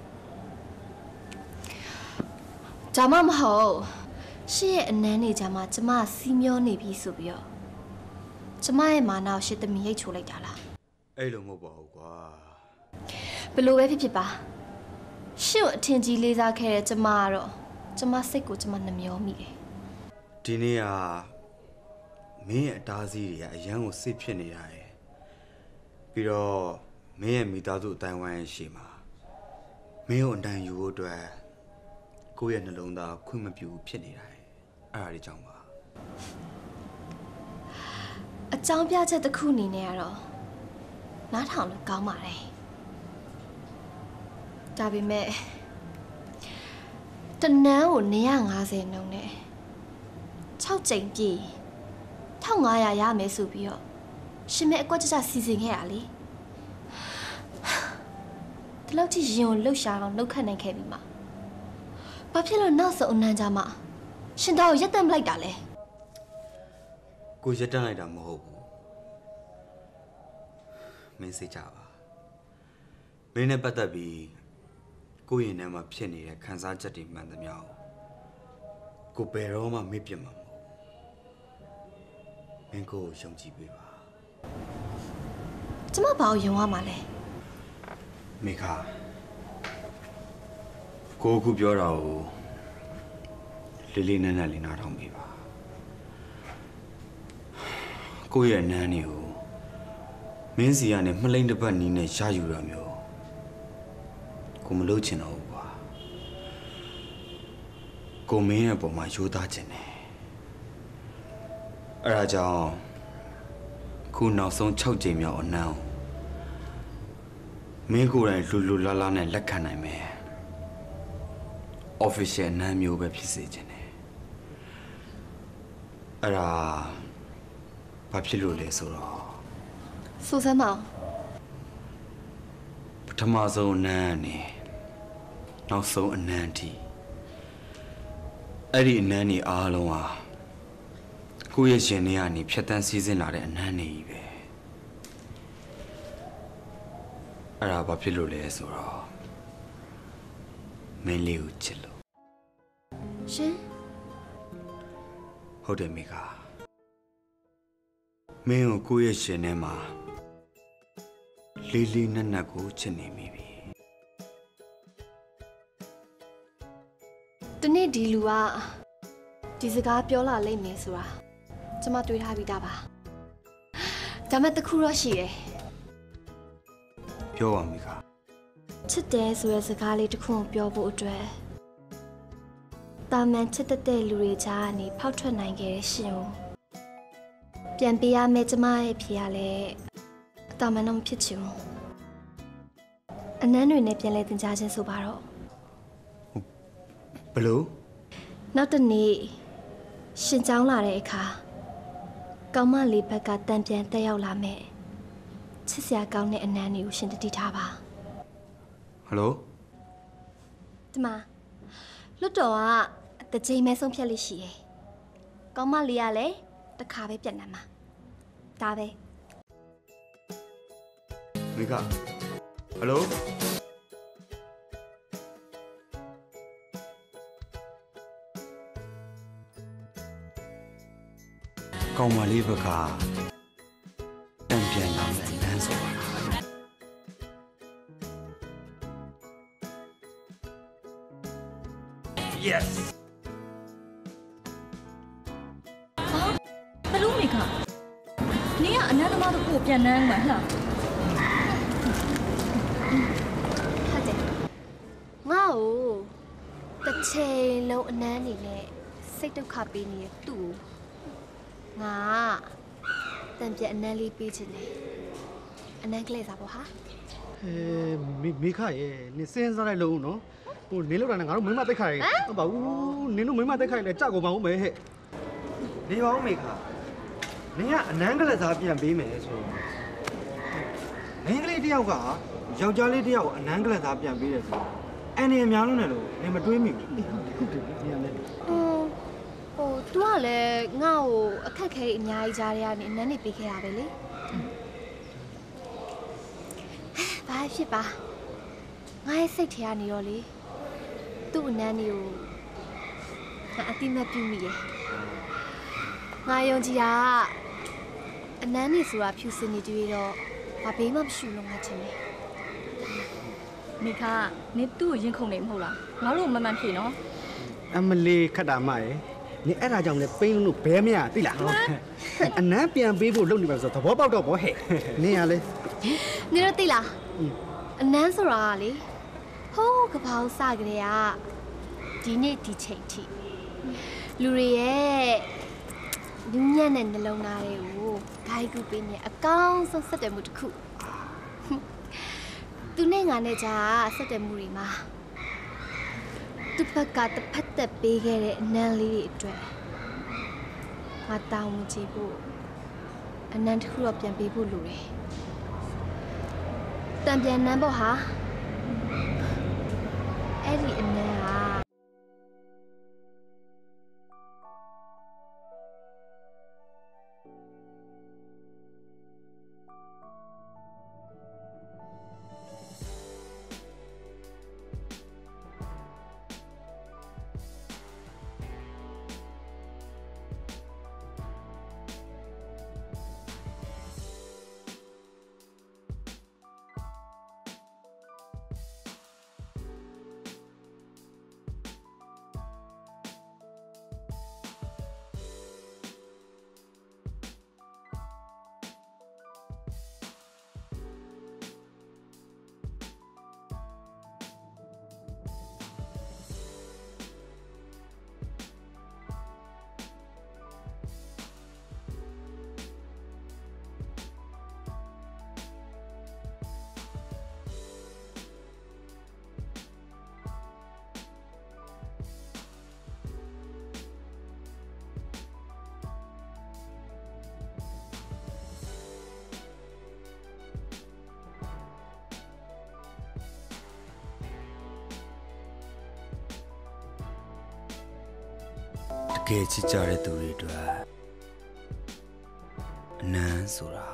ဂျာမမဟုတ်ရှေ့ရဲ့အနမ်းနေကြမှာကျမစီးမျောနေပြီဆိုပြီးတော့ကျမရဲ့မာနာကိုရှစ်သမီးရိတ်ချိုးလိုက်တာလားအဲ့လိုမဟုတ်ပါဘူးကွာဘယ်လိုပဲဖြစ်ဖြစ်ပါရှင့်ကိုအထင်ကြီးလေးစားခဲ့တဲ့ကျမကတော့ကျမစိတ်ကိုကျမနှမျောမိတယ်ဒီနေ့ကမင်းရဲ့အတားစီးတွေကအရန်ကိုစိတ်ဖြစ်နေတာရယ်ပြီးတော့မင်းရဲ့မိသားစုအတိုင်းဝိုင်းရဲ့ရှေ့မှာမင်းကိုအတန်ယူဖို့အတွက်ကိုယ့်ရဲ့နှလုံးသားခွင့်မပြုဖြစ်နေတာရယ်အဲ့ဒါတွေကြောင့်ပါအကြောင်းပြချက်တစ်ခုအနေနဲ့ကတော့နားထောင်လို့ကောင်းပါတယ်ဒါပေမဲ့တနန်းကိုနေရာ၅၀နှုန်းနဲ့၆ကြိမ်ပြည့်၁၅၀၀ရမယ်ဆိုပြီးတော့ရှင်မဲအကွက်ကြကြစီစဉ်ခဲ့ရလေဒီလောက်ထိရင်ကိုလှုပ်ရှားအောင်လှုပ်ခတ်နိုင်ခဲ့ပြီမှာဘာဖြစ်လို့နောက်ဆုံးအနမ်းကြမှာရှင်တော်ကိုရက်တက်မလိုက်တာလဲကိုရက်တက်လိုက်တာမဟုတ်ဘူးမင်းစိတ်ကြပါမင်းနဲ့ပတ်သက်ပြီးကိုယ့်ရင်ထဲမှာဖြစ်နေတဲ့ခံစားချက်တွေမှန်သမျှကိုဘယ်တော့မှမေ့ပြတ်မှာမဟုတ်မင်းကိုယုံကြည်ပေးပါကျမဘာကိုယုံရမှာလဲမိခါကိုအခုပြောတာကိုလေးလေးနက်နက်လေးနားထောင်ပေးပါကိုရဲ့နန်းနေကိုမင်းစီကနေမှလိမ့်တစ်ပတ်နီးနဲ့ရယူရမျိုးကိုမလုပ်ချင်တော့ဘူးကွာကိုမင်းရဲ့ပုံမှာရိုးသားချင်တယ်အဲ့ဒါကြောင့်ခုနောက်ဆုံး၆ကြိမ်မြောက်အနမ်းမင်းကိုယ်တိုင်လူလူလာလာနဲ့လက်ခံနိုင်မယ် official အနမ်းမျိုးပဲဖြစ်စေချင်တယ်အဲ့ဒါဘာဖြစ်လို့လဲဆိုတော့ဆိုစမ်းမအောင်ပထမဆုံးအနမ်းနေနောက်ဆုံးအနမ်းထိအဲ့ဒီအနမ်းနေအားလုံးဟာကိုယ့်ရဲ့ရှင်ထဲကနေဖြတ်တန်းစီးဆင်းလာတဲ့အနမ်းနေကြီးပဲအဲ့ဒါဘာဖြစ်လို့လဲဆိုတော့မင်းလေးကိုချစ်လို့ရှင်ဟုတ်တယ်မိကမင်းကိုကိုယ့်ရဲ့ရှင်ထဲမှာလေးလေးနက်နက်ကိုချစ်နေမိပြီဒီလူကဒီစကားပြောလာလိမ့်မယ်ဆိုတာကျမတွေးထားပြီးသားပါဒါမဲ့တခုတော့ရှိတယ်ပြောပါမိခချစ်တယ်ဆိုတဲ့စကားလေးတစ်ခုကိုပြောဖို့အတွက်တာမန်ချစ်တဲ့လူတွေကြားကနေဖောက်ထွက်နိုင်ခဲ့တဲ့ရှင်ကိုပြန်ပေးရမယ့်ကျမရဲ့ဖြေရလဲအတာမန်တော့မဖြစ်ချင်ဘူးအနမ်းတွေနဲ့ပြန်လဲတင်ကြားခြင်းဆိုပါတော့ဘလို့နောက်တနေ့ရှင်ကြောင်းလာတဲ့အခါကောင်းမလေးဘက်ကတန်ပြန်တက်ရောက်လာမယ်ချစ်စရာကောင်းတဲ့အနမ်းတွေကိုရှင်တတိထားပါဟယ်လိုဒီမှာလွတ်တော်ကတကြိမ်မဲဆုံးဖြတ်လို့ရှိတယ်ကောင်းမလေးကလည်းတစ်ခါပဲပြန်လာမှာဒါပဲမိကဟယ်လိုကောင်းမလေးဘက်ကတန်ပြန်လာမယ်လမ်းဆိုပါလား Yes ဘလို့မိခနင်ကအနန္တမတို့ကိုပြန်နှမ်းမှာဟလားဟုတ်တယ်ငါ့ကိုတစ်ချိန်လုံးအနမ်းနေနဲ့စိတ်ဒုက္ခပေးနေတဲ့သူ့ကိုငါတန်ပြအနမ်းလေးပေးချင်တယ်အနမ်းကလေးစားပေါ့ဟာအဲမိမိခရဲ့နင်စဉ်းစားလိုက်လို့နော်ဟိုနင်လောက်တာနဲ့ငါတို့မိမတက်ခါရဲဟုတ်ပါဘူးနင်တို့မိမတက်ခါရဲလည်းကြောက်ကုန်ပါဦးမယ်ဟဲ့နေပါဦးမိခနင်ကအနမ်းကလေးစားပြန်ပေးမယ်ဆိုတော့မင်းကလေးတယောက်ကယောက်ျားလေးတယောက်ကိုအနမ်းကလေးစားပြန်ပေးတယ်ဆိုတော့အန်နေအများလုံးနဲ့လို့နင်မတွေးမိဘူးဟုတ်တယ်ဒီရမယ်ဟိုဟို तू ကလည်းငါ့ကိုအခက်ခဲအများကြီးကြားရတဲ့အနေနဲ့ပေးခဲ့တာပဲလေဘာဖြစ်ပါငါရဲ့စိတ်ထဲကနေတော့လေသူ့အနမ်းလေးကိုငါအတိမတ်ပြုမိရဲ့ငါယုံကြည်တာအနမ်းနေဆိုတာဖြူစင်နေတွေ့တော့ဘာဘေးမှမရှိလို့ငါချင်တယ်မိခနင်သူ့ကိုရင်ခုန်နေမဟုတ်လားငါတို့မမှန်ဖြေနော်အမလေးခတ်တာမရဲ့နင်အဲ့ဒါကြောင့်လဲပိန်းလို့ဘဲမရသိလားအနမ်းပြန်ပေးဖို့လုပ်နေပါဆိုသဘောပေါက်တော့ဗောဟဲ့နင်ကလေနင်တို့သိလားအနမ်းဆိုတာကလေဟိုးကပောင်းစကြတဲ့ကဒီနေ့ဒီချိန်ထိလူတွေရဲ့ညဉ့်ညံ့တဲ့နှလုံးသားတွေကိုဂိုင်းကူပေးနေအကောင်းဆုံးဆက်တယ်မှုတစ်ခုသူနဲ့ငါနဲ့ကြားဆက်တယ်မှုတွေမှာသူဘက်ကတစ်ဖက်သက်ပေးခဲ့တဲ့အနမ်းလေးတွေအတွက်ငါတောင်းဝင်ကြည့်ဖို့အနမ်းတစ်ခုတော့ပြန်ပေးဖို့လိုတယ်တံပြန်နမ်းဖို့ဟာအဲ့ဒီအနမ်းဟာတကယ်ချစ်ကြတဲ့သူတွေအတွက်အနမ်းဆိုတာ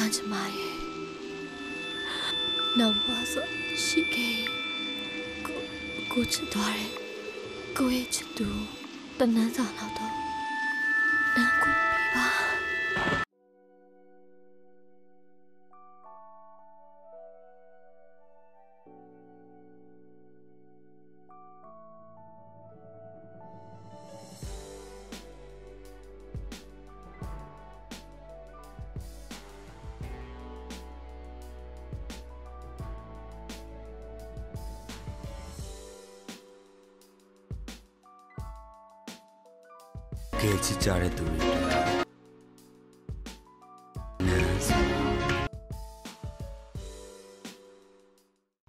ချင်ပါရဲ့နောက်ပါဆိုရှိခဲ့ကိုကိုချစ်သွားတယ်ကိုရဲ့ချစ်သူတနန်းစာတော့တော့နားကိုပြပါကဲချစ်ကြတဲ့သူတွေ